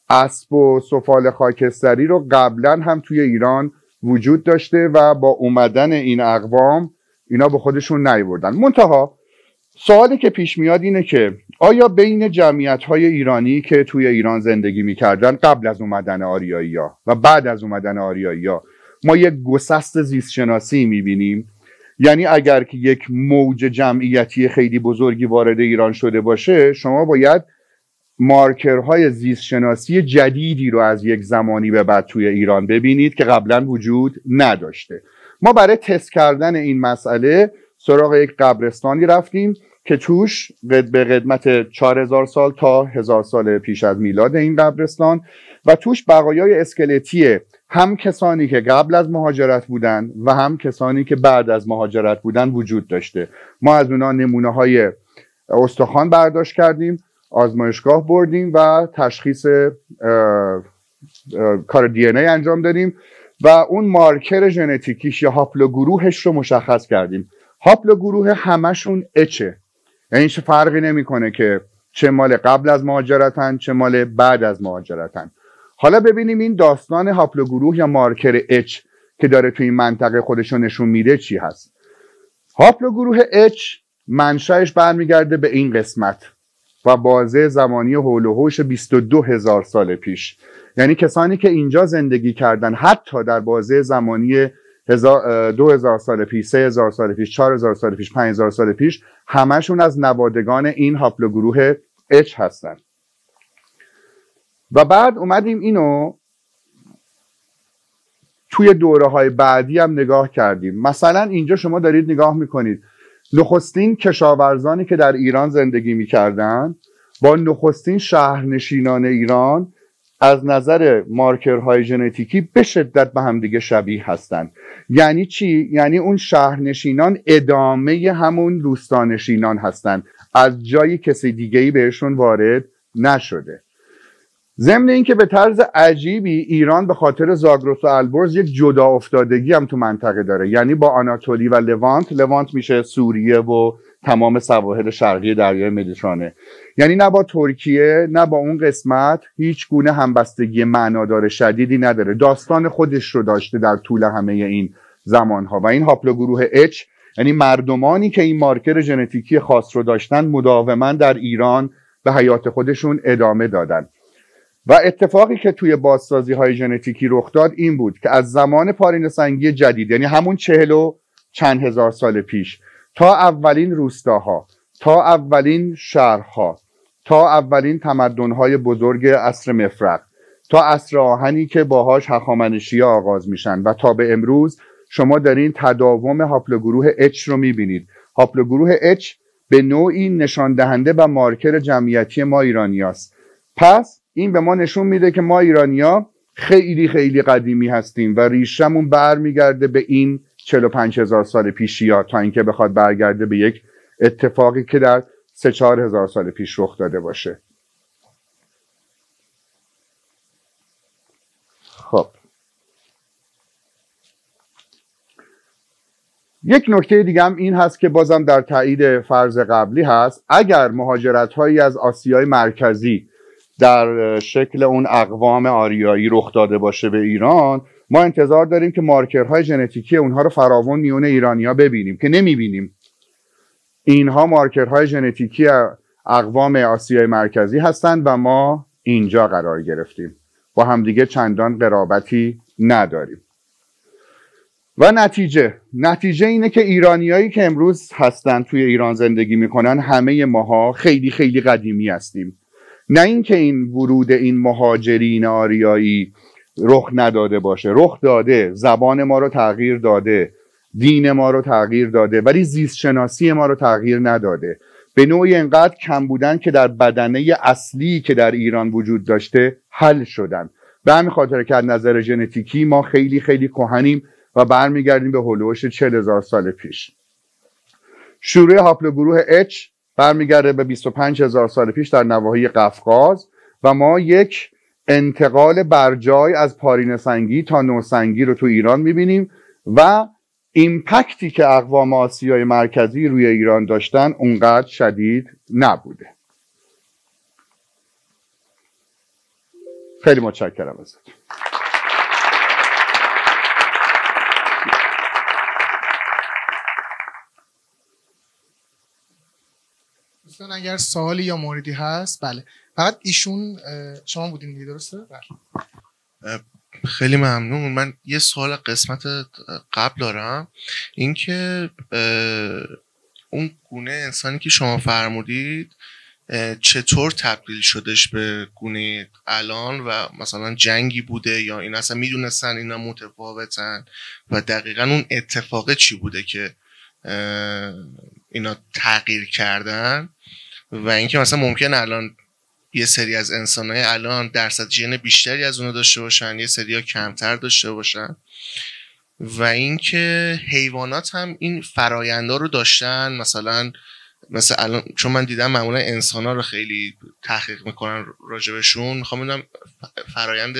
اسب و سفال خاکستری رو قبلا هم توی ایران وجود داشته و با اومدن این اقوام اینا به خودشون نیاوردن. منتها سوالی که پیش میاد اینه که آیا بین جمعیت‌های ایرانی که توی ایران زندگی می‌کردن قبل از اومدن آریایی‌ها و بعد از اومدن آریایی‌ها ما یک گسست زیستشناسی می‌بینیم؟ یعنی اگر که یک موج جمعیتی خیلی بزرگی وارد ایران شده باشه، شما باید مارکرهای زیستشناسی جدیدی رو از یک زمانی به بعد توی ایران ببینید که قبلا وجود نداشته. ما برای تست کردن این مسئله سراغ یک قبرستانی رفتیم که توش به قدمت 4000 سال تا 1000 سال پیش از میلاد این قبرستان و توش بقایای اسکلتی هم کسانی که قبل از مهاجرت بودن و هم کسانی که بعد از مهاجرت بودن وجود داشته. ما از اونا نمونه های استخوان برداشت کردیم، آزمایشگاه بردیم و تشخیص کار دی ان ای انجام دادیم و اون مارکر ژنتیکیش یا هاپلوگروهش رو مشخص کردیم. هاپلوگروه همشون اچه، یعنی هیچ فرقی نمیکنه که چه مال قبل از مهاجرتن چه مال بعد از مهاجرتن. حالا ببینیم این داستان هاپلوگروه یا مارکر اچ که داره توی این منطقه خودشو نشون میده چی هست. هاپلوگروه اچ منشأش برمیگرده به این قسمت و بازه زمانی حول و حوش 22000 سال پیش، یعنی کسانی که اینجا زندگی کردن حتی در بازه زمانی 2000 سال پیش، 3000 سال پیش، 4000 سال پیش، 5000 سال پیش، همشون از نوادگان این هاپلوگروه اچ هستن. و بعد اومدیم اینو توی دوره های بعدی هم نگاه کردیم. مثلا اینجا شما دارید نگاه میکنید نخستین کشاورزانی که در ایران زندگی میکردن با نخستین شهرنشینان ایران از نظر مارکرهای ژنتیکی به شدت به همدیگه شبیه هستن. یعنی چی؟ یعنی اون شهرنشینان ادامه همون روستانشینان هستن، از جایی کسی دیگه‌ای بهشون وارد نشده. ضمن اینکه به طرز عجیبی ایران به خاطر زاگرس و البرز یک جدا افتادگی هم تو منطقه داره، یعنی با آناتولی و لوانت میشه سوریه و تمام سواحل شرقی دریای مدیترانه، یعنی نه با ترکیه نه با اون قسمت هیچ گونه همبستگی معنادار شدیدی نداره. داستان خودش رو داشته در طول همه این زمانها و این هاپلوگروه اچ یعنی مردمانی که این مارکر ژنتیکی خاص رو داشتن مداوما در ایران به حیات خودشون ادامه دادن. و اتفاقی که توی بازسازی های ژنتیکی رخ داد این بود که از زمان پارینه سنگی جدید، یعنی همون 40 و چند هزار سال پیش، تا اولین روستاها، تا اولین شهرها، تا اولین تمدن‌های بزرگ عصر مفرق، تا عصر آهنی که باهاش هخامنشی آغاز میشن و تا به امروز شما دارین تداوم هاپلوگروه اچ رو میبینید. هاپلوگروه اچ به نوعی نشان دهنده و مارکر جمعیتی ما ایرانیاست. پس این به ما نشون میده که ما ایرانیا خیلی خیلی قدیمی هستیم و ریشمون برمیگرده به این 45000 سال پیشی ها تا اینکه بخواد برگرده به یک اتفاقی که در 3-4 هزار سال پیش رخ داده باشه. خب یک نکته دیگه هم این هست که بازم در تایید فرض قبلی هست. اگر مهاجرت هایی از آسیای مرکزی در شکل اون اقوام آریایی رخ داده باشه به ایران، ما انتظار داریم که مارکرهای ژنتیکی اونها رو فراوان میون ایرانیا ببینیم که نمیبینیم. اینها مارکرهای ژنتیکی اقوام آسیای مرکزی هستند و ما اینجا قرار گرفتیم، با همدیگه چندان قرابتی نداریم. و نتیجه اینه که ایرانیایی که امروز هستن توی ایران زندگی میکنن همه ماها خیلی خیلی قدیمی هستیم. نه اینکه این ورود این مهاجرین آریایی رخ نداده باشه، رخ داده، زبان ما رو تغییر داده، دین ما رو تغییر داده، ولی زیست شناسی ما رو تغییر نداده. به نوعی انقدر کم بودن که در بدنه اصلی که در ایران وجود داشته حل شدن. به همین خاطر که از نظر ژنتیکی ما خیلی خیلی کهنیم و برمیگردیم به هولوش 40000 سال پیش. شروع هاپلوگروه اچ برمیگرده به 25000 سال پیش در نواحی قفقاز و ما یک انتقال برجای از پارینه سنگی تا نوسنگی رو تو ایران میبینیم و ایمپکتی که اقوام آسیای مرکزی روی ایران داشتن اونقدر شدید نبوده. خیلی متشکرم ازت. دوستان اگر سوالی یا موردی هست، بله فقط ایشون شما بودین دیگه، درسته؟ بله. خیلی ممنون. من یه سوال قسمت قبل دارم، اینکه اون گونه انسانی که شما فرمودید چطور تبدیل شدش به گونه الان و مثلا جنگی بوده یا این اصلا میدونستن اینا متفاوتن و دقیقا اون اتفاق چی بوده که اینا تغییر کردن و اینکه مثلا ممکن الان یه سری از انسان‌های الان درصد ژن بیشتری از اونو داشته باشن، یه سری‌ها کمتر داشته باشن و اینکه حیوانات هم این فرایندا رو داشتن. مثلا الان چون من دیدم معمولا انسان‌ها رو خیلی تحقیق میکنن راجبشون، میخوام بدونم فرایند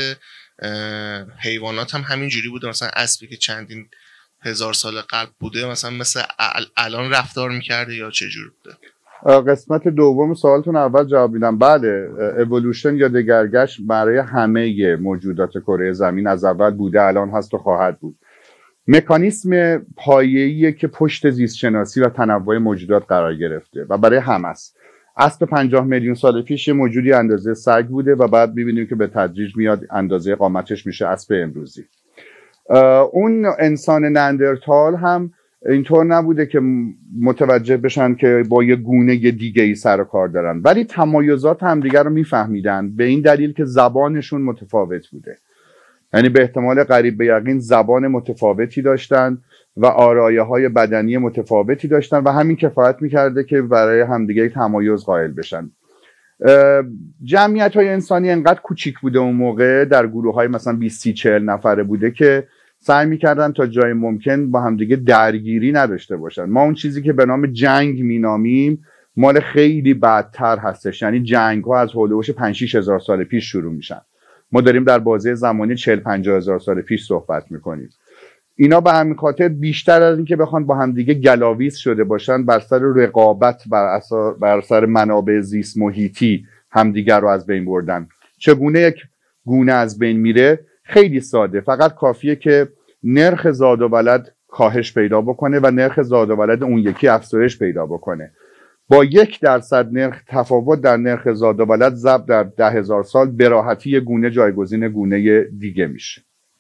حیوانات هم همین جوری بوده؟ مثلا اسبی که چندین هزار سال قبل بوده مثلا مثل الان رفتار میکرده یا چه جور بوده؟ قسمت دوم سوالتون اول جواب میدم. بله، اِوولوشن یا دگرگشت برای همه موجودات کره زمین از اول بوده، الان هست و خواهد بود. مکانیسم پایه‌ایه که پشت زیست شناسی و تنوع موجودات قرار گرفته و برای همه است. اسب 50 میلیون سال پیش یه موجودی اندازه سگ بوده و بعد می‌بینیم که به تدریج میاد اندازه قامتش میشه اسب امروزی. اون انسان ناندرتال هم اینطور نبوده که متوجه بشن که با یه گونه دیگه ای سر و کار دارن، ولی تمایزات همدیگر رو میفهمیدن به این دلیل که زبانشون متفاوت بوده. یعنی به احتمال قریب به یقین زبان متفاوتی داشتن و آرایه‌های بدنی متفاوتی داشتن و همین کفایت میکرده که برای همدیگه تمایز قائل بشن. جمعیت‌های انسانی انقدر کوچیک بوده اون موقع، در گروه‌های مثلا 20-40 نفره بوده که سعی میکردن تا جای ممکن با همدیگه درگیری نداشته باشن. ما اون چیزی که به نام جنگ مینامیم مال خیلی بدتر هستش، یعنی جنگ‌ها از هولوش 5-6 هزار سال پیش شروع میشن. ما داریم در بازه زمانی 40-50 هزار سال پیش صحبت میکنیم. اینا به همین خاطر بیشتر از اینکه بخوان با همدیگه گلاویز شده باشن، بر سر رقابت بر سر منابع زیست محیطی همدیگر رو از بین بردن. چگونه یک گونه از بین میره؟ خیلی ساده، فقط کافیه که نرخ زاد و ولد کاهش پیدا بکنه و نرخ زاد و ولد اون یکی افزایش پیدا بکنه. با 1% نرخ تفاوت در نرخ زاد و ولد ضرب در 10,000 سال به راحتی گونه جایگزین گونه دیگه میشه.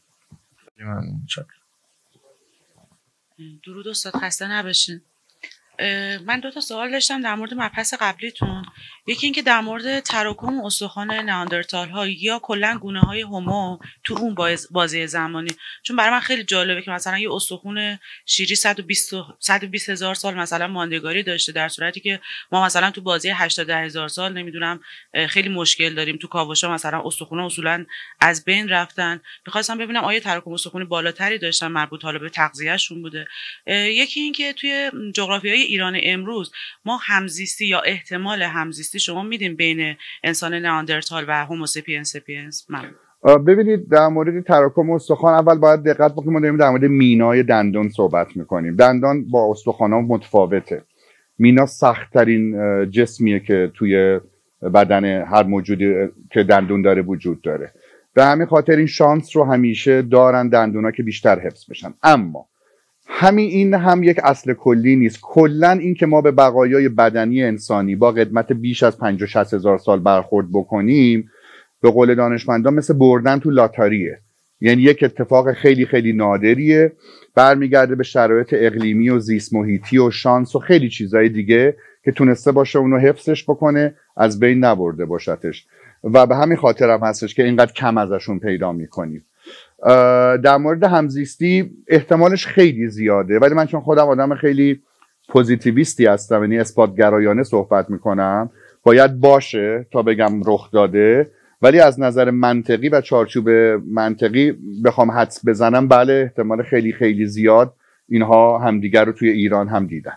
درود استاد، خسته نباشین. من 2 تا سوال داشتم در مورد مبحث قبلیتون. یکی اینکه در مورد تراکم استخوان نئاندرتال ها یا کلا گونه های هومو تو اون بازه زمانی، چون برای من خیلی جالبه که مثلا یه استخوان شیری 120 هزار سال مثلا ماندگاری داشته، در صورتی که ما مثلا تو بازه 80 هزار سال نمیدونم خیلی مشکل داریم. تو کاوشا مثلا استخوان اصولا از بین رفتن. می‌خواستم ببینم آیا تراکم استخوانی بالاتری داشتن مربوط حالا به تغذیه‌شون بوده. یکی اینکه توی جغرافیای ایران امروز ما همزیستی یا احتمال همزیستی شما میدین بین انسان نئاندرتال و هوموساپینس ساپینس؟ ببینید، در مورد تراکم استخوان اول باید دقت بکنیم. ما داریم در مورد مینای دندان صحبت میکنیم. دندان با استخوان‌ها متفاوته. مینا سخت‌ترین جسمیه که توی بدن هر موجودی که دندون داره وجود داره. به همین خاطر این شانس رو همیشه دارن دندونا که بیشتر حفظ بشن. اما این هم یک اصل کلی نیست. کلا این که ما به بقایای بدنی انسانی با قدمت بیش از 50-60 هزار سال برخورد بکنیم، به قول دانشمندان مثل بردن تو لاتاریه. یعنی یک اتفاق خیلی خیلی نادریه، برمیگرده به شرایط اقلیمی و زیست محیطی و شانس و خیلی چیزای دیگه که تونسته باشه اونو حفظش بکنه، از بین نبرده باشتش. و به همین خاطر هم هستش که اینقدر کم ازشون پیدا میکنیم. در مورد همزیستی احتمالش خیلی زیاده، ولی من چون خودم آدم خیلی پوزیتیویستی هستم، یعنی اثباتگرایانه صحبت میکنم، باید باشه تا بگم رخ داده. ولی از نظر منطقی و چارچوب منطقی بخوام حدس بزنم، بله احتمال خیلی خیلی زیاد اینها همدیگر رو توی ایران هم دیدن.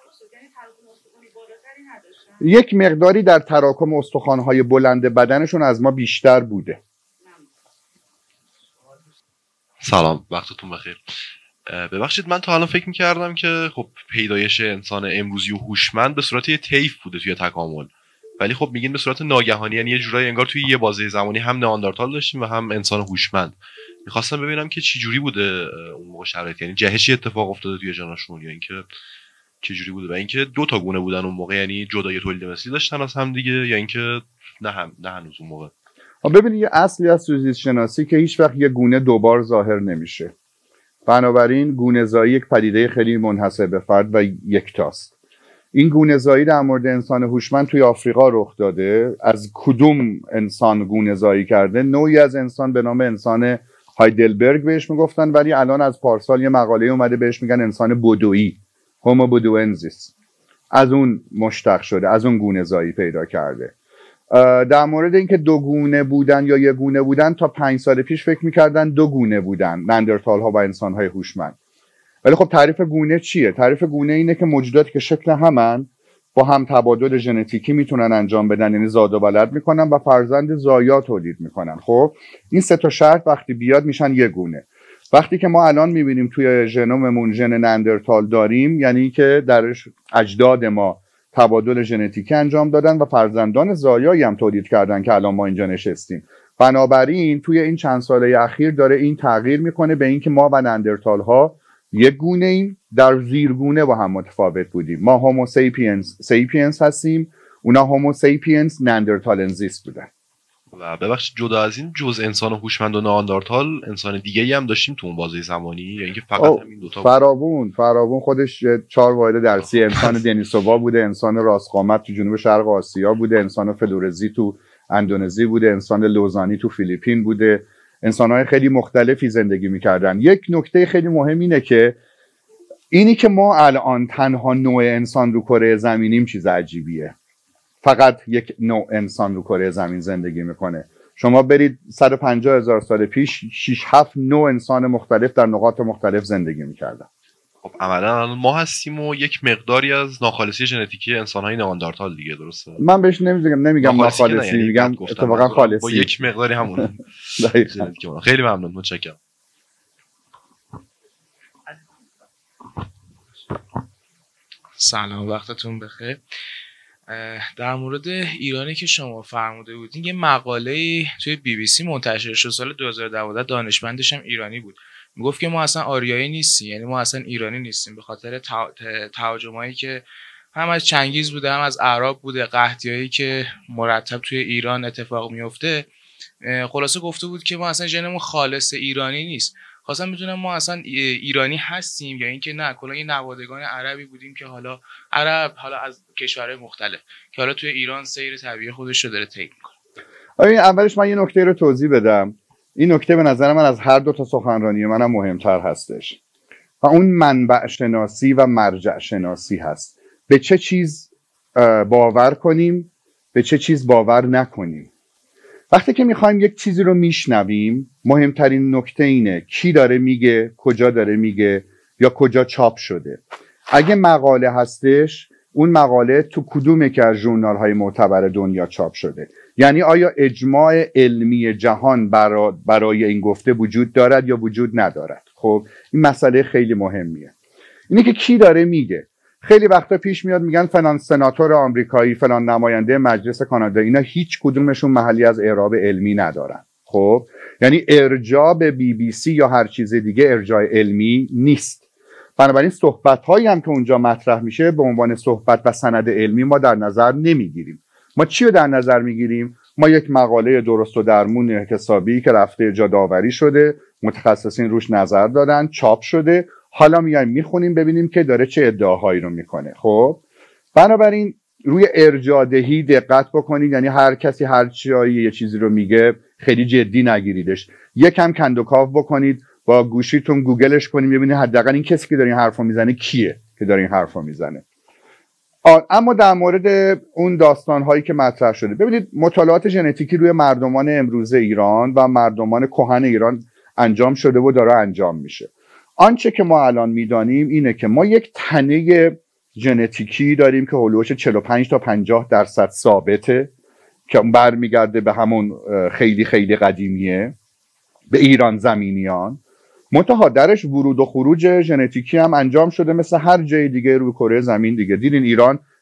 یک مقداری در تراکم استخوان‌های بلند بدنشون از ما بیشتر بوده. سلام، وقتتون بخیر. ببخشید، من تا الان فکر می‌کردم که خب پیدایش انسان امروزی و هوشمند به صورت یه طیف بوده توی تکامل، ولی خب میگین به صورت ناگهانی، یعنی یه جورایی انگار توی یه بازه زمانی هم نئاندرتال داشتیم و هم انسان هوشمند. میخواستم ببینم که چی جوری بوده اون موقع شرایط، یعنی جهشی اتفاق افتاده توی جناشون یا اینکه چه جوری بوده، و اینکه دو تا گونه بودن اون موقع، یعنی جدای تولید مثلی داشتن از هم دیگه، یا اینکه نه هنوز اون موقع. ببینید یه اصلی از زیست شناسی که هیچ وقت یه گونه دوبار ظاهر نمیشه، بنابراین گونه‌زایی یک پدیده خیلی منحصر به فرد و یکتاست. این گونه‌زایی در مورد انسان هوشمند توی آفریقا رخ داده. از کدوم انسان گونه‌زایی کرده؟ نوعی از انسان به نام انسان هایدلبرگ بهش میگفتن، ولی الان از پارسال یه مقاله اومده بهش میگن انسان بدویی، هومو بدوئنزیس. از اون مشتق شده، از اون گونه‌زایی پیدا کرده. در مورد اینکه دو گونه بودن یا یک گونه بودن، تا 5 سال پیش فکر میکردن دو گونه بودن، ناندرتال ها و انسان های هوشمند. ولی خب تعریف گونه چیه؟ تعریف گونه اینه که موجوداتی که شکل همن با هم تبادل ژنتیکی میتونن انجام بدن، یعنی زاد و ولد میکنن و فرزند زایا تولید میکنن. خب این 3 تا شرط وقتی بیاد میشن یک گونه. وقتی که ما الان میبینیم توی ژنوممون ژن ناندرتال داریم، یعنی که درش اجداد ما تبادل ژنتیکی انجام دادن و فرزندان زایایی هم تولید کردن که الان ما اینجا نشستیم. بنابراین توی این چند ساله اخیر داره این تغییر میکنه به اینکه ما و ناندرتال ها یک گونه ایم، در زیرگونه با هم متفاوت بودیم. ما هومو سیپینس هستیم، اونا هومو سیپینس ناندرتالنزیس بودن. و ببخشید جدا از این، جز انسان هوشمند و نئاندرتال انسان دیگه‌ای هم داشتیم تو اون بازه زمانی، یا اینکه فقط همین دو تا؟ فراوون خودش 4 واحد درسی. انسان دنیسووا بوده، انسان راستقامت تو جنوب شرق آسیا بوده، انسان فلورزی تو اندونزی بوده، انسان لوزانی تو فیلیپین بوده. انسان‌های خیلی مختلفی زندگی می‌کردن. یک نکته خیلی مهم اینه که اینی که ما الان تنها نوع انسان رو کره زمینیم چیز عجیبیه. فقط یک نوع انسان رو کره زمین زندگی میکنه. شما برید 150,000 سال پیش 6-7 نوع انسان مختلف در نقاط مختلف زندگی میکردن. خب عملا ما هستیم و یک مقداری از ناخالصی ژنتیکی انسان‌های نئاندرتال دیگه، درسته؟ من بهش نمیگم ناخالصی، میگم اتفاقا خالصی. با یک مقداری همونه. خیلی ممنون، متشکرم. سلام، وقتتون بخیر. در مورد ایرانی که شما فرموده بودین، یه مقاله توی BBC منتشر شد سال 2012، دانشمندش هم ایرانی بود. میگفت که ما اصلا آریایی نیستیم، یعنی ما اصلا ایرانی نیستیم، به خاطر تهاجمایی که هم از چنگیز بوده، هم از اعراب بوده، قحطیایی که مرتب توی ایران اتفاق میفته. خلاصه گفته بود که ما اصلا ژنمون خالص ایرانی نیست. خواستم بدونم ما اصلا ایرانی هستیم یا اینکه نه کلا یه نوادگان عربی بودیم که حالا از کشورهای مختلف که حالا توی ایران سیر طبیعی خودش رو داره طی میکنه. اولش من یه نکته رو توضیح بدم. این نکته به نظر من از هر دو تا سخنرانی منم مهمتر هستش و اون منبع شناسی و مرجع شناسی هست. به چه چیز باور کنیم، به چه چیز باور نکنیم. وقتی که میخوایم یک چیزی رو میشنویم، مهمترین نکته اینه کی داره میگه، کجا داره میگه یا کجا چاپ شده. اگه مقاله هستش، اون مقاله تو کدوم که از ژورنال های معتبر دنیا چاپ شده. یعنی آیا اجماع علمی جهان برای این گفته وجود دارد یا وجود ندارد. خب این مسئله خیلی مهمیه. اینه که کی داره میگه. خیلی وقتا پیش میاد میگن فلان سناتور آمریکایی، فلان نماینده مجلس کانادا، اینا هیچ کدومشون محلی از اعراب علمی ندارن. خب یعنی ارجاع به BBC یا هر چیز دیگه ارجاع علمی نیست. بنابراین صحبت‌هایی هم که اونجا مطرح میشه به عنوان صحبت و سند علمی ما در نظر نمیگیریم. ما چی رو در نظر میگیریم؟ ما یک مقاله درست و درمون حسابی که رفته جا داوری شده، متخصصین روش نظر دادن، چاپ شده، حالا میایم میخونیم ببینیم که داره چه ادعاهایی رو میکنه. خب بنابراین روی ارجاع دهی دقت بکنید، یعنی هر کسی هر چیزی یه چیزی رو میگه خیلی جدی نگیریدش. یکم کندوکاو بکنید، با گوشیتون گوگلش کنید ببینید حداقل این کسی که داره این حرفو میزنه کیه که داره این حرفو میزنه. اما در مورد اون داستان‌هایی که مطرح شده، ببینید مطالعات ژنتیکی روی مردمان امروز ایران و مردمان کهن ایران انجام شده و داره انجام میشه. آنچه که ما الان میدانیم اینه که ما یک تنه ژنتیکی داریم که هولوش 45 تا 50% ثابته که برمیگرده به همون خیلی خیلی قدیمیه، به ایران زمینیان. منتها درش ورود و خروج ژنتیکی هم انجام شده مثل هر جای دیگه روی کره زمین دیگه. دیدین ایران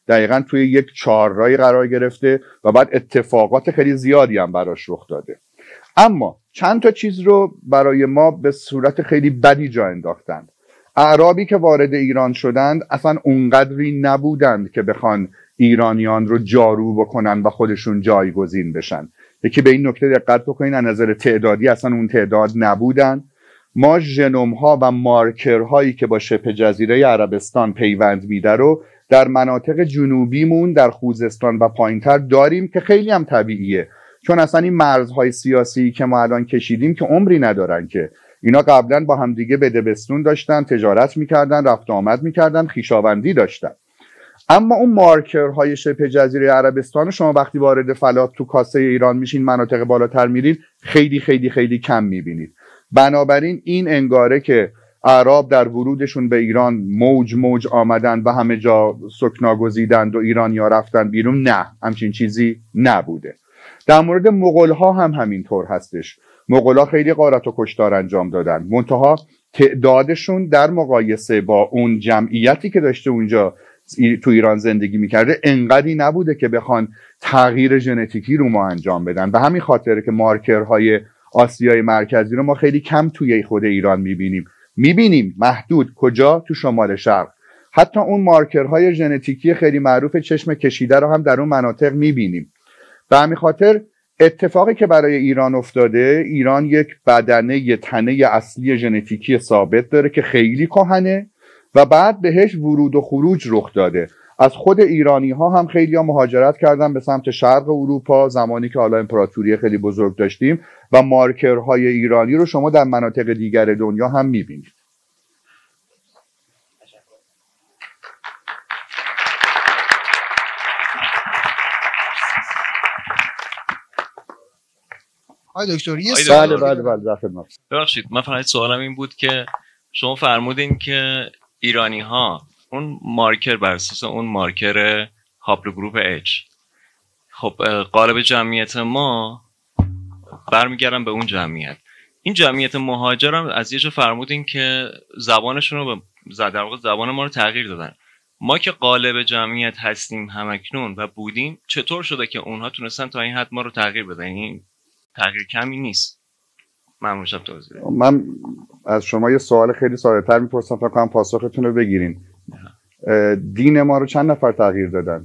دقیقا توی یک چهارراهی قرار گرفته و بعد اتفاقات خیلی زیادی هم براش رخ داده. اما چند تا چیز رو برای ما به صورت خیلی بدی جا انداختند. اعرابی که وارد ایران شدند اصلا اونقدری نبودند که بخوان ایرانیان رو جارو بکنن و خودشون جایگزین بشن. یکی به این نکته دقت بکنین، از نظر تعدادی اصلا اون تعداد نبودن. ما ژنوم ها و مارکر هایی که با شبه جزیره عربستان پیوند میده رو در مناطق جنوبیمون در خوزستان و پایینتر داریم که خیلی هم طبیعیه، چون اصلا این مرزهای سیاسی که ما الان کشیدیم که عمری ندارن، که اینا قبلا با همدیگه بدبستون داشتن، تجارت میکردن، رفت آمد میکردن، خویشاوندی داشتن. اما اون مارکرهای شبه جزیره عربستان شما وقتی وارد فلات تو کاسه ایران میشین، مناطق بالاتر میرین، خیلی خیلی خیلی کم میبینید. بنابراین این انگاره که اعراب در ورودشون به ایران موج آمدن و همه جا سکنا گزیدند و ایرانیا رفتن بیرون، نه، همچین چیزی نبوده. در مورد مغول‌ها هم همینطور هستش. مغول‌ها خیلی غارت و کشتار انجام دادن، منتها تعدادشون در مقایسه با اون جمعیتی که داشته اونجا تو ایران زندگی میکرده انقدری نبوده که بخوان تغییر ژنتیکی رو ما انجام بدن. به همین خاطره که مارکرهای آسیای مرکزی رو ما خیلی کم توی خود ایران میبینیم محدود. کجا؟ تو شمال شرق. حتی اون مارکرهای ژنتیکی خیلی معروف چشم کشیده رو هم در اون مناطق میبینیم. به همین خاطر اتفاقی که برای ایران افتاده، ایران یک بدنه، یک تنه اصلی ژنتیکی ثابت داره که خیلی کهنه و بعد بهش ورود و خروج رخ داده. از خود ایرانی ها هم خیلی ها مهاجرت کردن به سمت شرق اروپا زمانی که حالا امپراتوری خیلی بزرگ داشتیم و مارکرهای ایرانی رو شما در مناطق دیگر دنیا هم میبینید. آقای دکتر یه بله در خدمت. ببخشید من فقط سوالم این بود که شما فرمودین که ایرانی ها اون مارکر بر اساس اون مارکر هاپلوگروپ H، خب قالب جمعیت ما برمیگردن به اون جمعیت. این جمعیت مهاجر هم از یه جا فرمودین که زبانشون رو در واقع زبان ما رو تغییر دادن. ما که قالب جمعیت هستیم همکنون و بودیم، چطور شده که اونها تونستن تا این حد ما رو تغییر بدن؟ این تغییر کمی نیست. ممنون شب توضیح. من از شما یه سوال خیلی ساده تر میپرسم تا کنم پاسختون رو بگیرین. دین ما رو چند نفر تغییر دادن؟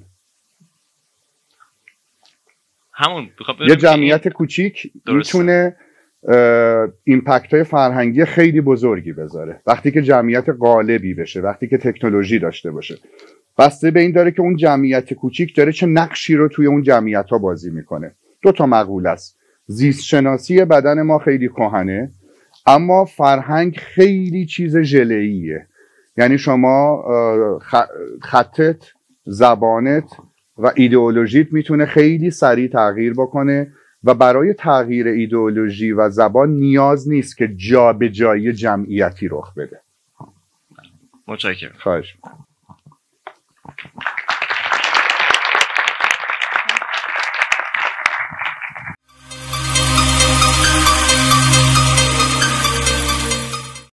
همون یه جمعیت کوچیک میتونه ایمپکت های فرهنگی خیلی بزرگی بذاره وقتی که جمعیت غالبی بشه، وقتی که تکنولوژی داشته باشه. بسته به این داره که اون جمعیت کوچیک داره چه نقشی رو توی اون جمعیت ها بازی میکنه. دو تا مقوله است. زیست شناسی بدن ما خیلی کهنه، اما فرهنگ خیلی چیز ژله‌ایه. یعنی شما خطت، زبانت و ایدئولوژیت میتونه خیلی سریع تغییر بکنه و برای تغییر ایدئولوژی و زبان نیاز نیست که جا به جایی جمعیتی رخ بده. متشکرم. خواهش می‌کنم.